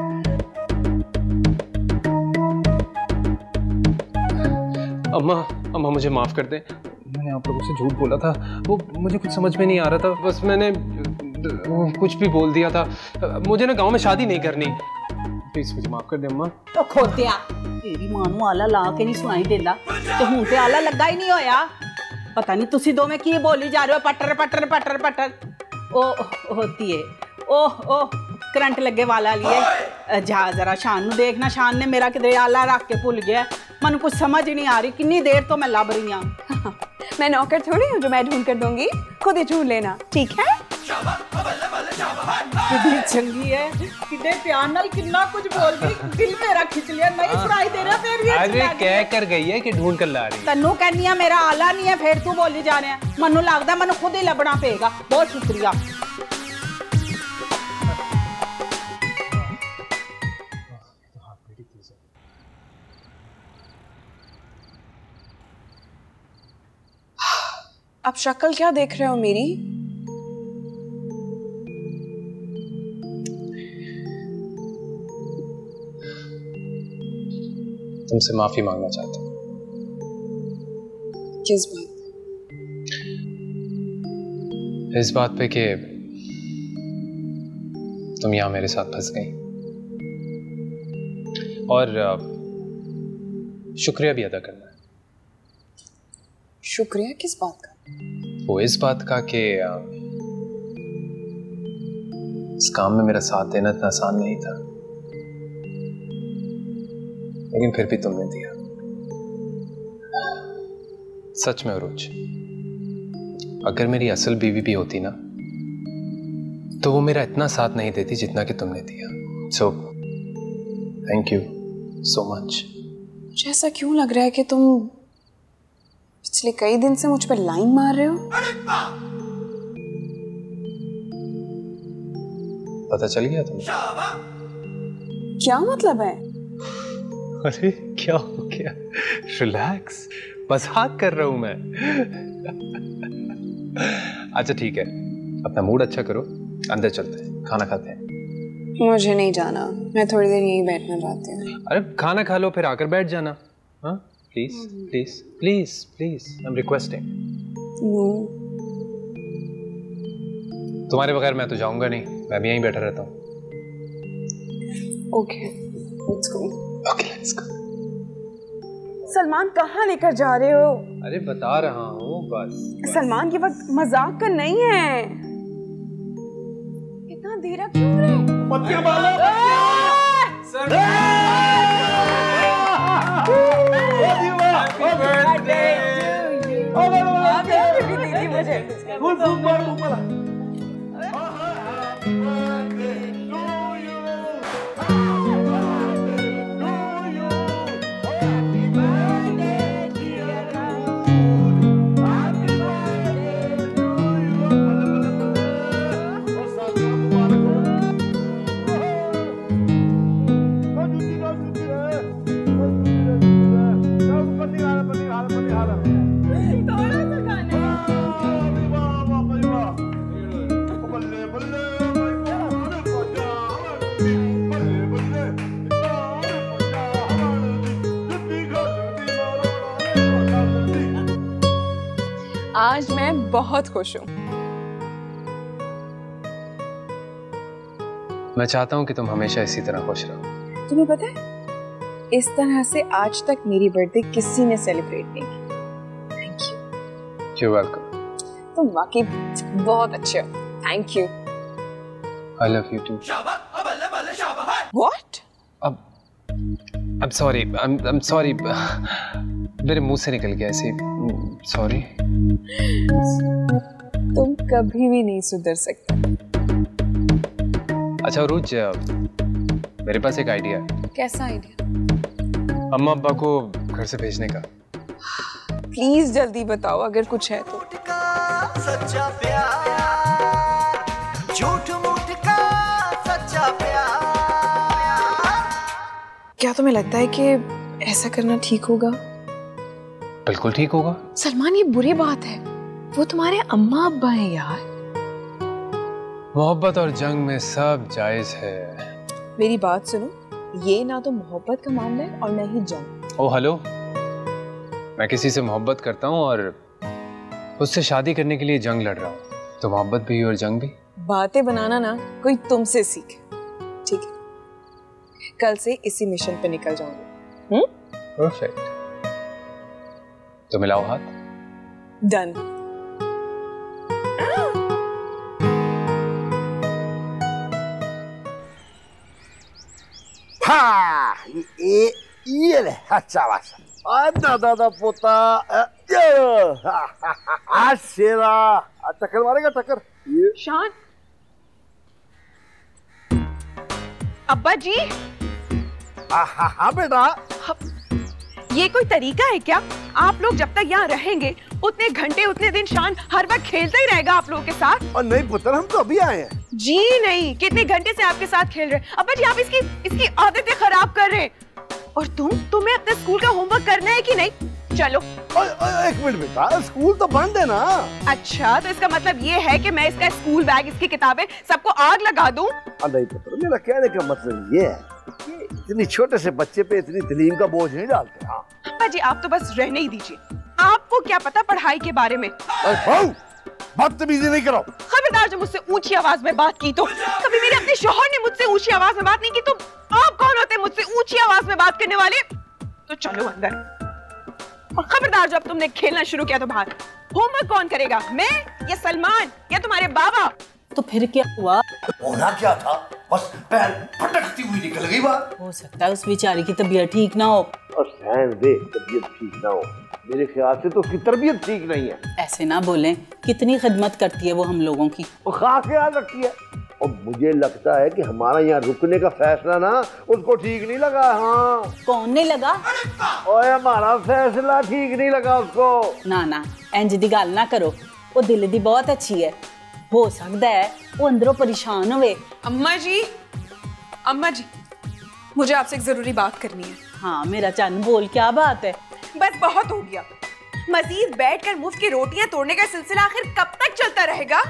अम्मा मुझे माफ कर दें, मैंने आप लोगों से झूठ बोला था। वो मुझे कुछ समझ में नहीं आ रहा था, बस मैंने कुछ भी बोल दिया था। मुझे ना गांव में शादी नहीं करनी, प्लीज मुझे माफ कर दे अम्मा। तो खोतिया, तेरी मां नूं आला ला के नहीं सुनाई देता, तो हूं ते आला लगा ही नहीं होया। पता नहीं तुसी दो में की बोली जा रहे हो, पटर पटर पटर पटर। ओ होती है, ओह करंट लगे वाला लिए। जा जरा शान नूं देखना, शान ने मेरा किधरे आला रख के भूल गया। मन कुछ समझ ही नहीं आ रही, कितनी देर तो मैं लब रही हूं। मैं नौकर थोड़ी हूँ जो मैं ढूंढ कर दूंगी, खुद ही ढूंढ लेना, ठीक है? कितनी चंगी है, कितने प्यार नाल कितना कुछ बोल गई, दिल मेरा खिंच लिया। नहीं सुनाई दे रहा फिर भी। अरे कह कर गई है कि ढूंढ कर ला रही है। तन्नू कहनी है मेरा आला नहीं है, फिर तू बोली जा रहे हैं। मनु लगता मनु खुद ही लभना पेगा। बहुत शुक्रिया। अब शक्ल क्या देख रहे हो मेरी? तुमसे माफी मांगना चाहता हूँ। किस बात? इस बात पे कि तुम यहां मेरे साथ फंस गई, और शुक्रिया भी अदा करना है। शुक्रिया किस बात का? वो इस बात का कि इस काम में मेरा साथ देना इतना आसान नहीं था, लेकिन फिर भी तुमने दिया। सच में अरूज, अगर मेरी असल बीवी भी होती ना तो वो मेरा इतना साथ नहीं देती जितना कि तुमने दिया। So thank you so much. मुझे ऐसा क्यों लग रहा है कि तुम पिछले कई दिन से मुझ पर लाइन मार रहे हो? पता चल गया तुम्हें? क्या मतलब है? अरे क्या हो गया? रिलैक्स, मजाक कर रहा हूं मैं। अच्छा ठीक है, अपना मूड अच्छा करो, अंदर चलते हैं, खाना खाते हैं। मुझे नहीं जाना, मैं थोड़ी देर यहीं बैठना चाहती हूँ। अरे खाना खा लो फिर आकर बैठ जाना। हाँ please please please please, I am requesting. तुम्हारे बगैर मैं तो जाऊंगा नहीं, मैं भी यहीं बैठा रहता हूँ। Okay let's go. Okay let's go. Salman कहाँ लेकर जा रहे हो? अरे बता रहा हूँ बस। सलमान, ये वक्त मजाक का नहीं है। इतना धीरा क्यों हो रहे हो? पत्तियां बांधो। आज मैं बहुत खुश हूँ। मैं चाहता हूँ कि तुम हमेशा इसी तरह खुश रहो। तुम्हें पता है, इस तरह से आज तक मेरी बर्थडे किसी ने सेलिब्रेट नहीं की। Thank you. You're welcome. तुम वाकई बहुत अच्छे हो। Thank you. I love you too. What? I'm sorry. I'm sorry. मेरे मुंह से निकल गया ऐसे। Sorry. तुम कभी भी नहीं सुधर सकते। अच्छा अरूज, मेरे पास एक आइडिया है। कैसा आइडिया? अम्मा अब्बा को घर से भेजने का। प्लीज जल्दी बताओ अगर कुछ है तो। सच्चा प्यार, झूठ मूठ का सच्चा प्यार। क्या तुम्हें लगता है कि ऐसा करना ठीक होगा? बिल्कुल ठीक होगा। सलमान, ये बुरी बात है, वो तुम्हारे अम्मा अब्बा हैं यार। मोहब्बत और जंग में सब जायज है। मेरी बात सुनो, ये ना तो मोहब्बत का मामला है और न ही जंग। ओ हेलो, मैं किसी से मोहब्बत करता हूँ और उससे शादी करने के लिए जंग लड़ रहा हूँ, तो मोहब्बत भी और जंग भी। बातें बनाना ना कोई तुमसे सीखे, ठीक है? कल से इसी मिशन पे निकल जाऊंगी। परफेक्ट। तो मिलाओ हाथ। डन। हाँ, ये ले, अच्छा वासा। दादा पोता, शेरा, टक्कर मारेगा टक्कर। शान, अब्बा जी। हाँ बेटा। ये कोई तरीका है क्या? आप लोग जब तक यहाँ रहेंगे उतने घंटे उतने दिन शान हर वक्त खेलता ही रहेगा आप लोगों के साथ। और नहीं पुत्र, हम तो अभी आए हैं। जी नहीं, कितने घंटे से आपके साथ खेल रहे हैं। अब्बा जी, आप इसकी आदतें खराब कर रहे हैं। और तुम्हें अपने स्कूल का होमवर्क करना है कि नहीं? चलो। एक मिनट बेटा, स्कूल तो बंद है ना। अच्छा, तो इसका मतलब ये है कि मैं इसका स्कूल बैग, इसकी किताबें सबको आग लगा दूं? नहीं पुत्र, मेरा कहने का मतलब ये है कि इतनी छोटे से बच्चे पे इतनी तालीम का बोझ नहीं डालते। हाँ अब्बा जी, आप तो बस रहने ही दीजिए। आपको क्या पता पढ़ाई के बारे में? बदतमीजी नहीं करो। खबरदार, जो मुझसे ऊंची आवाज में बात की तो। कभी मेरे अपने शौहर ने मुझसे ऊंची आवाज में बात नहीं की तो आप कौन होते हैं मुझसे ऊंची आवाज में बात करने वाले? तो चलो अंदर। और खबरदार, जब तुमने खेलना शुरू किया तो बाहर। होमवर्क कौन करेगा, मैं या सलमान या तुम्हारे बाबा? तो फिर क्या हुआ? होना क्या था, बस पैर फटकती हुई निकल गई बात। हो सकता है उस बेचारी की तबीयत ठीक ना हो। और सहन दे, तबीयत ठीक ना हो, मेरे ख्याल से तो उसकी तरबियत ठीक नहीं है। ऐसे ना बोलें, कितनी खिदमत करती है वो हम लोगों की। वो खास ख्याल रखती है। और मुझे लगता है कि हमारा यहाँ रुकने का फैसला ना उसको ठीक नहीं लगा। हाँ, कौन नहीं लगा? ओए हमारा फैसला ठीक नहीं लगा उसको। ना ना, इंज दी गल ना करो, वो दिल दी बहुत अच्छी है। हो सकता है वो अंदरों परेशान हुए। अम्मा जी, मुझे आपसे एक जरूरी बात करनी है। हाँ मेरा चन्न, बोल, क्या बात है? बस बहुत हो गया। मजीद बैठकर मुफ्त की रोटियां तोड़ने का सिलसिला आखिर कब तक चलता रहेगा?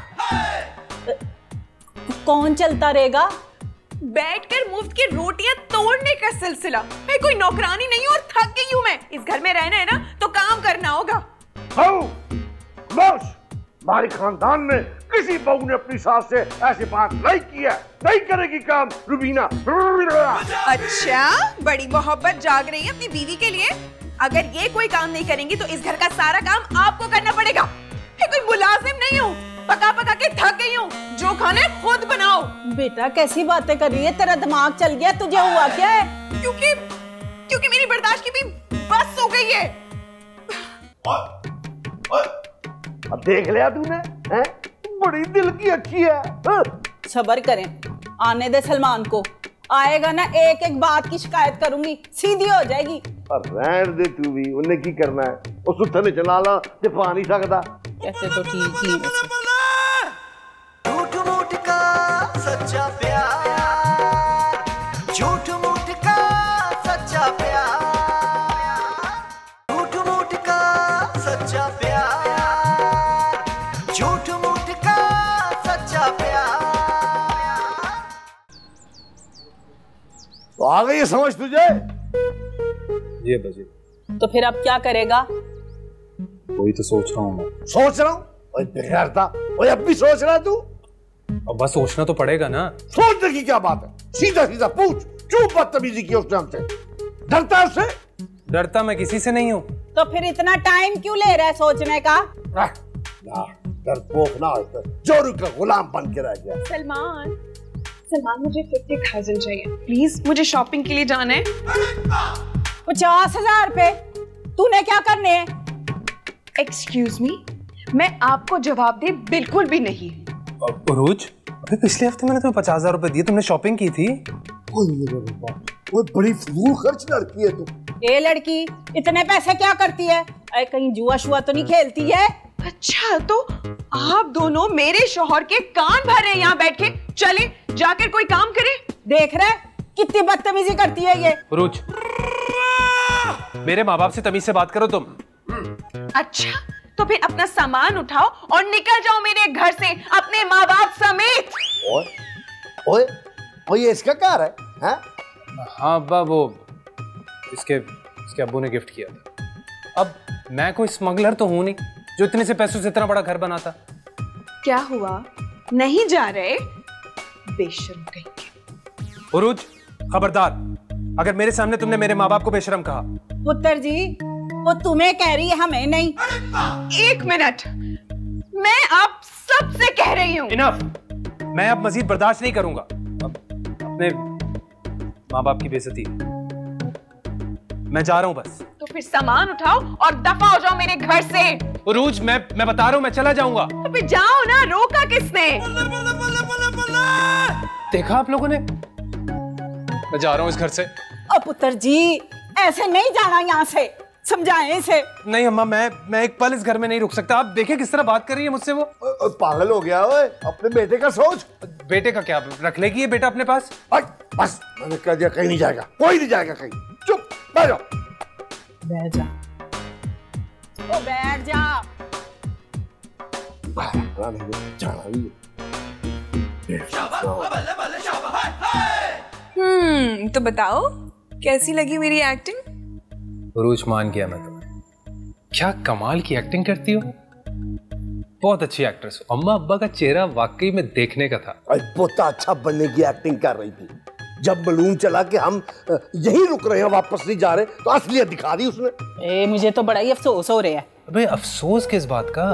कौन चलता रहेगा? बैठकर मुफ्त की रोटियां तोड़ने का सिलसिला। मैं कोई नौकरानी नहीं हूँ और थक गई हूँ। मैं इस घर में रहना है ना तो काम करना होगा। हमारे खानदान में किसी बहू ने अपनी सास से ऐसी बात नहीं की है। नहीं करेगी काम रुबीना। अच्छा, बड़ी मोहब्बत जाग रही है अपनी बीवी के लिए। अगर ये कोई काम नहीं करेंगी तो इस घर का सारा काम आपको करना पड़ेगा। मैं कोई मुलाजिम नहीं हूँ, पका पका के थक गई हूँ। जो खाना है खुद बनाओ। बेटा कैसी बातें कर रही है, तेरा दिमाग चल गया, तुझे हुआ क्या है? क्योंकि मेरी बर्दाश्त की भी बस हो गई है। अब देख लिया तूने, हैं? बड़ी दिल की अच्छी है। सबर करें, आने दे सलमान को। आएगा ना एक एक बात की शिकायत करूंगी, सीधी हो जाएगी। और रहने दे तू भी, उन्हें की करना है। वो सुत्थन ने चला ला ते पा नहीं सकता। कैसे तो ठीक ही है। झूठ मूठ का सच्चा प्यार, झूठ मूठ का सच्चा प्यार, झूठ मूठ का सच्चा प्यार, झूठ मूठ का सच्चा प्यार। तो आ गई है समझ तुझे? ये बजे तो फिर अब क्या करेगा? वही तो सोच रहा हूँ मैं। सोच रहा हूँ? बेकार अब भी सोच रहा है तू? अब बस सोचना तो पड़ेगा ना। सोचने की क्या बात है, सीधा सीधा पूछ। क्यों बदतमीजी की उसने हमसे? डरता है उससे? डरता मैं किसी से नहीं हूँ। तो फिर इतना टाइम क्यों ले रहा है सोचने का? डरपोक ना हो, जोरू का गुलाम बन के रह गया। सलमान, मुझे 50,000 चाहिए प्लीज। मुझे शॉपिंग के लिए जाना है। 50,000 रुपए? तूने क्या करने हैं? एक्सक्यूज मी, मैं आपको जवाब दे बिल्कुल भी नहीं। उरूज, अबे पिछले हफ्ते मैंने तुम्हें 50,000 रुपए दिए, तुमने शॉपिंग की थी। वो बड़ी फजूल खर्च लड़की है तू। ये लड़की इतने पैसे क्या करती है? अरे कहीं जुआ शुआ तो नहीं खेलती है? अच्छा, तो आप दोनों मेरे शौहर के कान भर रहे हैं यहाँ बैठ के। चले जाकर कोई काम करे। देख रहे कितनी बदतमीजी करती है ये। उरूज, मेरे माँ बाप से तमीज से बात करो तुम। अच्छा, तो फिर अपना सामान उठाओ और निकल जाओ मेरे घर से अपने माँ बाप समेत। ओए, ये इसका कार है? हाँ अब्बा, वो इसके अब्बू ने गिफ्ट किया था। अब मैं कोई स्मगलर तो हूं नहीं जो इतने से पैसों से इतना बड़ा घर बनाता। क्या हुआ, नहीं जा रहे? बेशर्म कहीं। उरूज, खबरदार, अगर मेरे सामने तुमने मेरे माँ बाप को बेशर्म कहा। पुत्र जी, वो तुम्हें कह रही है, हमें नहीं। 1 मिनट, मैं आप सबसे कह रही हूँ। इनफ, मैं अब मजीद बर्दाश्त नहीं करूंगा। अब अपने माँ बाप की बेइज्जती, मैं जा रहा हूँ बस। तो फिर सामान उठाओ और दफा हो जाओ मेरे घर से। उरूज, मैं बता रहा हूँ, मैं चला जाऊंगा। तो फिर जाओ ना, रोका किसने? देखा आप लोगों ने, मैं जा रहा हूँ इस घर से। अब पुत्र जी, ऐसे नहीं जाना यहाँ से, समझाएं इसे। नहीं अम्मा, मैं एक पल इस घर में नहीं रुक सकता। आप देखें किस तरह बात कर रही है मुझसे वो। पागल हो गया ओए, अपने बेटे का सोच। बेटे का क्या, रख लेगी ये बेटा अपने पास? बस मैंने कह दिया, कहीं नहीं जाएगा, कोई नहीं जाएगा कहीं। चुप बैठ जाओ। बैठ जा, ओ बैठ जा। तो बताओ कैसी लगी मेरी एक्टिंग? उरूज, मान गया मैं तुम्हें। क्या कमाल की एक्टिंग करती हो। बहुत अच्छी एक्ट्रेस हो। अम्मा अब्बा का चेहरा वाकई में देखने का था। अरे पोता अच्छा बनने की एक्टिंग कर रही थी। जब बलून चला कि हम यहीं रुक रहे हैं, वापस नहीं जा रहे, तो असलियत दिखा दी उसने। मुझे तो बड़ा ही अफसोस हो रहा है। अबे अफसोस किस बात का?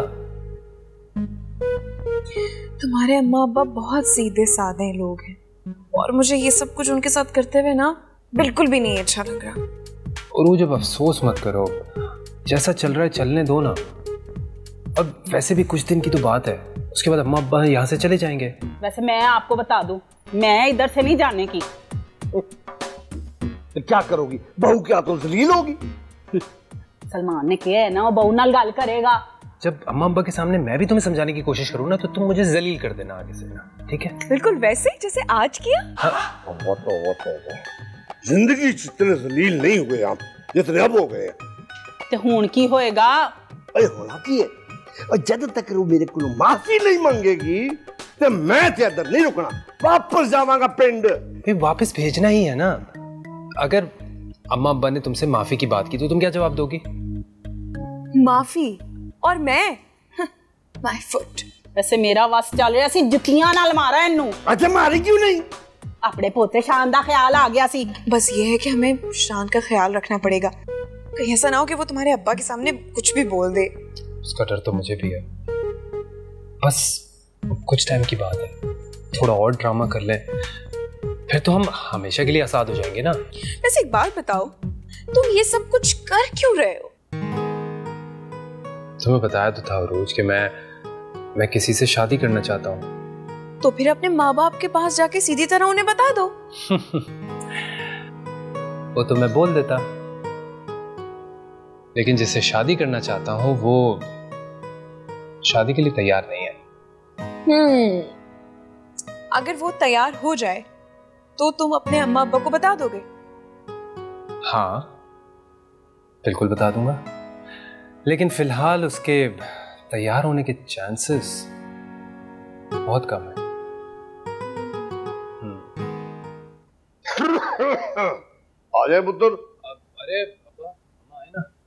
तुम्हारे अम्मा अब्बा बहुत सीधे साधे लोग हैं और मुझे ये सब कुछ उनके साथ करते हुए ना बिल्कुल भी नहीं अच्छा लग रहा। और वो जब अफसोस मत करो, जैसा चल रहा है चलने दो ना। और वैसे भी कुछ दिन की तो बात है, उसके बाद अम्मा अब्बा यहाँ से चले जाएंगे। वैसे मैं आपको बता दूं, मैं इधर से नहीं जाने की। तो क्या करोगी? बहू क्या तो जलील होगी। सलमान ने किया है ना, वो बहू नाल गल करेगा। जब अम्मा अब्बा के सामने मैं भी तुम्हें समझाने की कोशिश करूँ ना, तो तुम मुझे जलील कर देना आगे से ना, ठीक है? बिल्कुल वैसे जैसे आज किया। वो जिंदगी जितने जलील नहीं हुए हम जितने अब हो गए। ते हुण की होएगा? अरे होना की है, और जब तक वो मेरे को माफी नहीं मांगेगी तो मैं ते अंदर नहीं रुकना, वापस जावांगा पिंड। फिर वापस भेजना ही है ना। अगर अम्मा अब्बा ने तुमसे माफी की बात की तो तुम क्या जवाब दोगी? माफी? और मैं माय फुट। वैसे मेरा वस चल रहा सी जुतियां नाल मारा इन्नू। अच्छा मारी क्यों नहीं? अपने पोते शान दा ख्याल आ गया सी। बस ये है कि हमें शान का ख्याल रखना पड़ेगा, कहीं ऐसा ना हो कि वो तुम्हारे अब्बा के सामने कुछ भी बोल दे। उसका डर तो मुझे भी है। बस कुछ टाइम की बात है, थोड़ा और ड्रामा कर ले, फिर तो हम हमेशा के लिए आजाद हो जाएंगे ना। वैसे एक बात बताओ, तुम ये सब कुछ कर क्यों रहे हो? तुम्हें बताया तो था रोज कि मैं किसी से शादी करना चाहता हूँ। तो फिर अपने माँ बाप के पास जाके सीधी तरह उन्हें बता दो। वो तो मैं बोल देता, लेकिन जिससे शादी करना चाहता हूँ वो शादी के लिए तैयार नहीं है। अगर वो तैयार हो जाए तो तुम अपने अम्मा अब्बा को बता दोगे? हाँ बिल्कुल बता दूंगा, लेकिन फिलहाल उसके तैयार होने के चांसेस बहुत कम है। आ जाए पुत्र। अरे पापा अम्मा आए ना।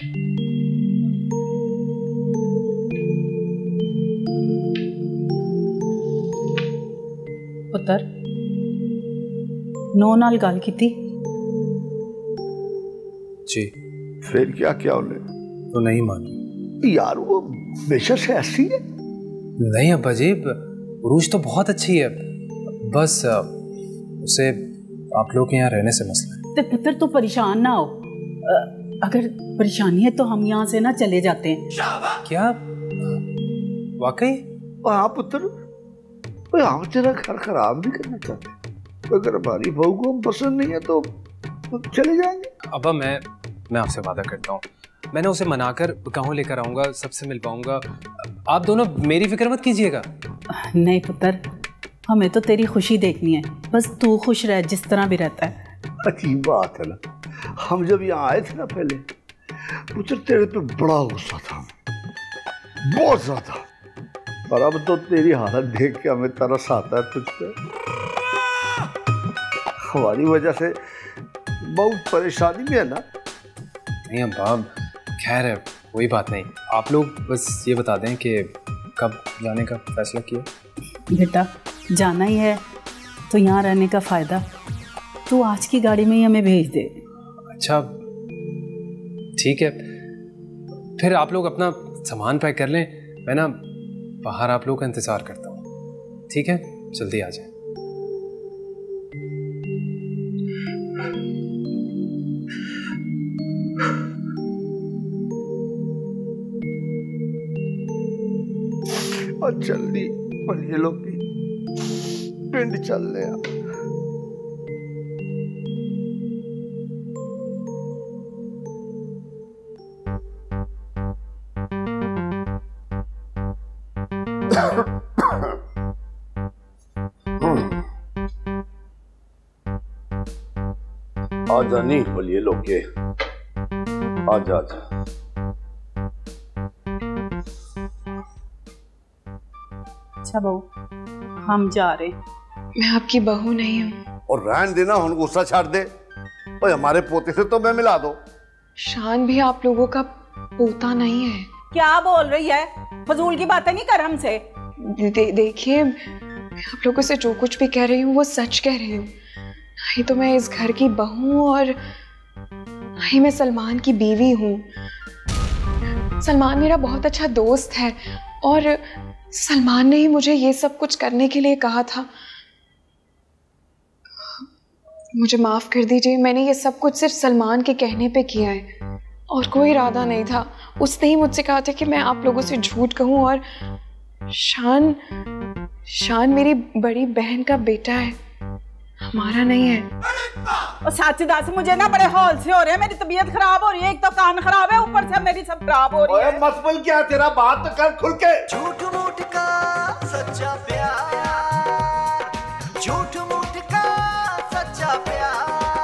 पुत्र नो नाल गल कीती? जी। फिर क्या क्या उन्हें तो नहीं मानी यार, वो बेशक से ऐसी है। नहीं अब्बा जी, रूज तो बहुत अच्छी है, बस उसे आप लोग के यहाँ रहने से मसला है। तो पुत्र तो परेशान ना हो, अगर परेशानी है तो हम यहाँ से ना चले जाते हैं। क्या वाकई? हाँ पुत्र, हम तेरा घर खराब नहीं करना चाहते। अगर हमारी बहू को हम पसंद नहीं है तो चले जाएंगे। अब्बा मैं आपसे वादा करता हूँ, मैंने उसे मनाकर गाँव लेकर आऊंगा, सबसे मिल पाऊंगा। आप दोनों मेरी फिक्र मत कीजिएगा। नहीं पुत्र, हमें तो तेरी खुशी देखनी है, बस तू खुश रह जिस तरह भी रहता है। अजीब बात है ना, हम जब यहाँ आए थे ना पहले, पुत्र तेरे पे बड़ा गुस्सा था, बहुत ज्यादा, और अब तो तेरी हालत देख के हमें तरस आता है तुझ पे। हमारी वजह से बहुत परेशानी भी है ना। नहीं अब्बा, खैर है, कोई बात नहीं। आप लोग बस ये बता दें कि कब जाने का फैसला किया। बेटा जाना ही है तो यहाँ रहने का फ़ायदा, तू आज की गाड़ी में ही हमें भेज दे। अच्छा ठीक है, फिर आप लोग अपना सामान पैक कर लें, मैं ना बाहर आप लोग का इंतज़ार करता हूँ। ठीक है, जल्दी आ जाए। और जल्दी ये लोग भी पिंड चल रहे हैं। आजा नहीं बोलिए लोग के, आजा आजा। अच्छा बहू, हम जा रहे। मैं आपकी बहू नहीं हूँ। और रहन देना, हुन गुस्सा छाड़ दे। ओए हमारे पोते से तो मैं मिला दो। शान भी आप लोगों का पोता नहीं है। क्या बोल रही है? फजूल की बातें नहीं कर हमसे। देखिए, आप लोगों से जो कुछ भी कह रही हूँ वो सच कह रही हूँ। नहीं तो मैं इस घर की बहू हूँ और नहीं मैं सलमान की बीवी हूँ। सलमान मेरा बहुत अच्छा दोस्त है और सलमान ने ही मुझे ये सब कुछ करने के लिए कहा था। मुझे माफ कर दीजिए, मैंने ये सब कुछ सिर्फ सलमान के कहने पे किया है और कोई इरादा नहीं था। उसने ही मुझसे कहा था कि मैं आप लोगों से झूठ कहूँ। और शान मेरी बड़ी बहन का बेटा है, हमारा नहीं है। और साचीदा से मुझे ना बड़े हौल से हो रहे हैं, मेरी तबीयत खराब हो रही है। एक तो कान खराब है, ऊपर से मेरी सब खराब हो रही है। मसबल क्या तेरा, बात तो कर खुल के। झूठ मूठ का सच्चा प्यार, झूठ मूठ का सच्चा प्यार।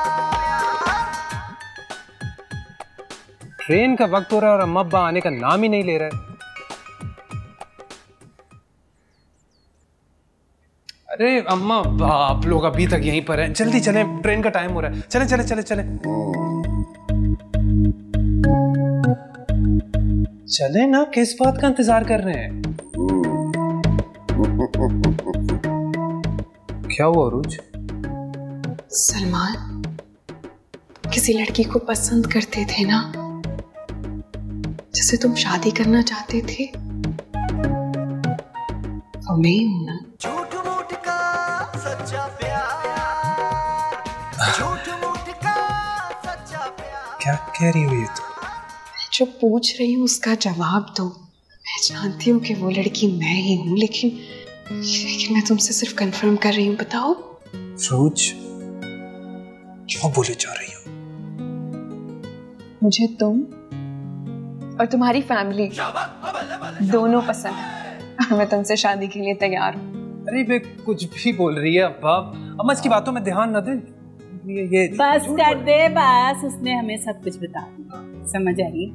ट्रेन का वक्त हो रहा है और अम्मा अब्बा आने का नाम ही नहीं ले रहे। अरे अम्मा आप लोग अभी तक यहीं पर हैं, जल्दी चलें, ट्रेन का टाइम हो रहा है। चलें चलें चलें चलें चलें ना, किस बात का इंतजार कर रहे हैं? क्या हुआ अरूज? सलमान किसी लड़की को पसंद करते थे ना, जिसे तुम शादी करना चाहते थे, वो मैं ही हूं ना। झूठ मूठ का सच्चा प्यार, झूठ मूठ का सच्चा प्यार। क्या कह रही हो ये तो? मैं जो पूछ रही हूँ उसका जवाब दो। मैं जानती हूँ कि वो लड़की मैं ही हूँ, लेकिन मैं तुमसे सिर्फ कंफर्म कर रही हूँ। बताओ अरूज, क्यों बोले जा रही हो? मुझे तुम और तुम्हारी फैमिली दोनों पसंद है और मैं तुमसे शादी के लिए तैयार हूँ। अरे वे कुछ भी बोल रही है अब्बा, अम्मा इसकी बातों में ध्यान न दे। ये बस कर दे बस, उसने हमें सब कुछ बता दिया, समझ आई?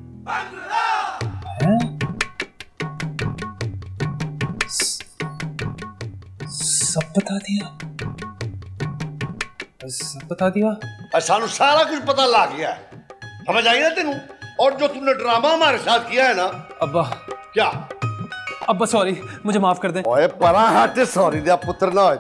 सब बता दिया, सब बता दिया। सानू सारा कुछ पता लग गया है, समझ आई ना तेनू? और जो तुमने ड्रामा हमारे साथ किया है ना। अब्बा क्या? अब्बा सॉरी, मुझे माफ कर दे। ओए परा हट, सॉरी दिया पुत्र ना हो।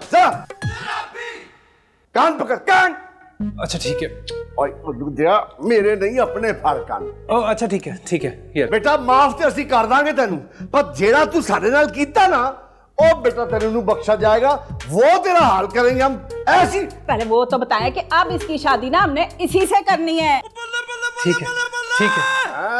कान पकड़ कान। अच्छा ठीक है। ओए दिया मेरे नहीं अपने फर कान। ओ अच्छा ठीक है ठीक है। यार बेटा माफ ते ਅਸੀਂ कर दांगे तेनू, पर जेड़ा तू साडे नाल कीता ना, ओ बेटा तेरे नू बख्शा जाएगा, वो तेरा हाल करेंगे हम ऐसी। पहले वो तो बताया कि अब इसकी शादी ना हमने इसी से करनी है। ठीक है ठीक है।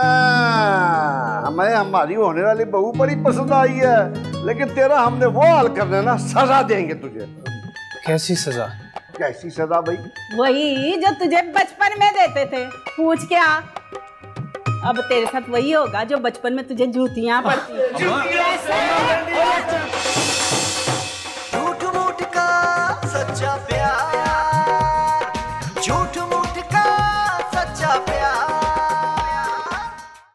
हमें हमारी होने वाली बहू बड़ी पसंद आई है, लेकिन तेरा हमने वो हाल करना ना, सजा देंगे तुझे। कैसी सजा? कैसी सजा भाई? वही जो तुझे बचपन में देते थे, पूछ क्या। अब तेरे साथ वही होगा जो बचपन में तुझे जूतियां पड़ती।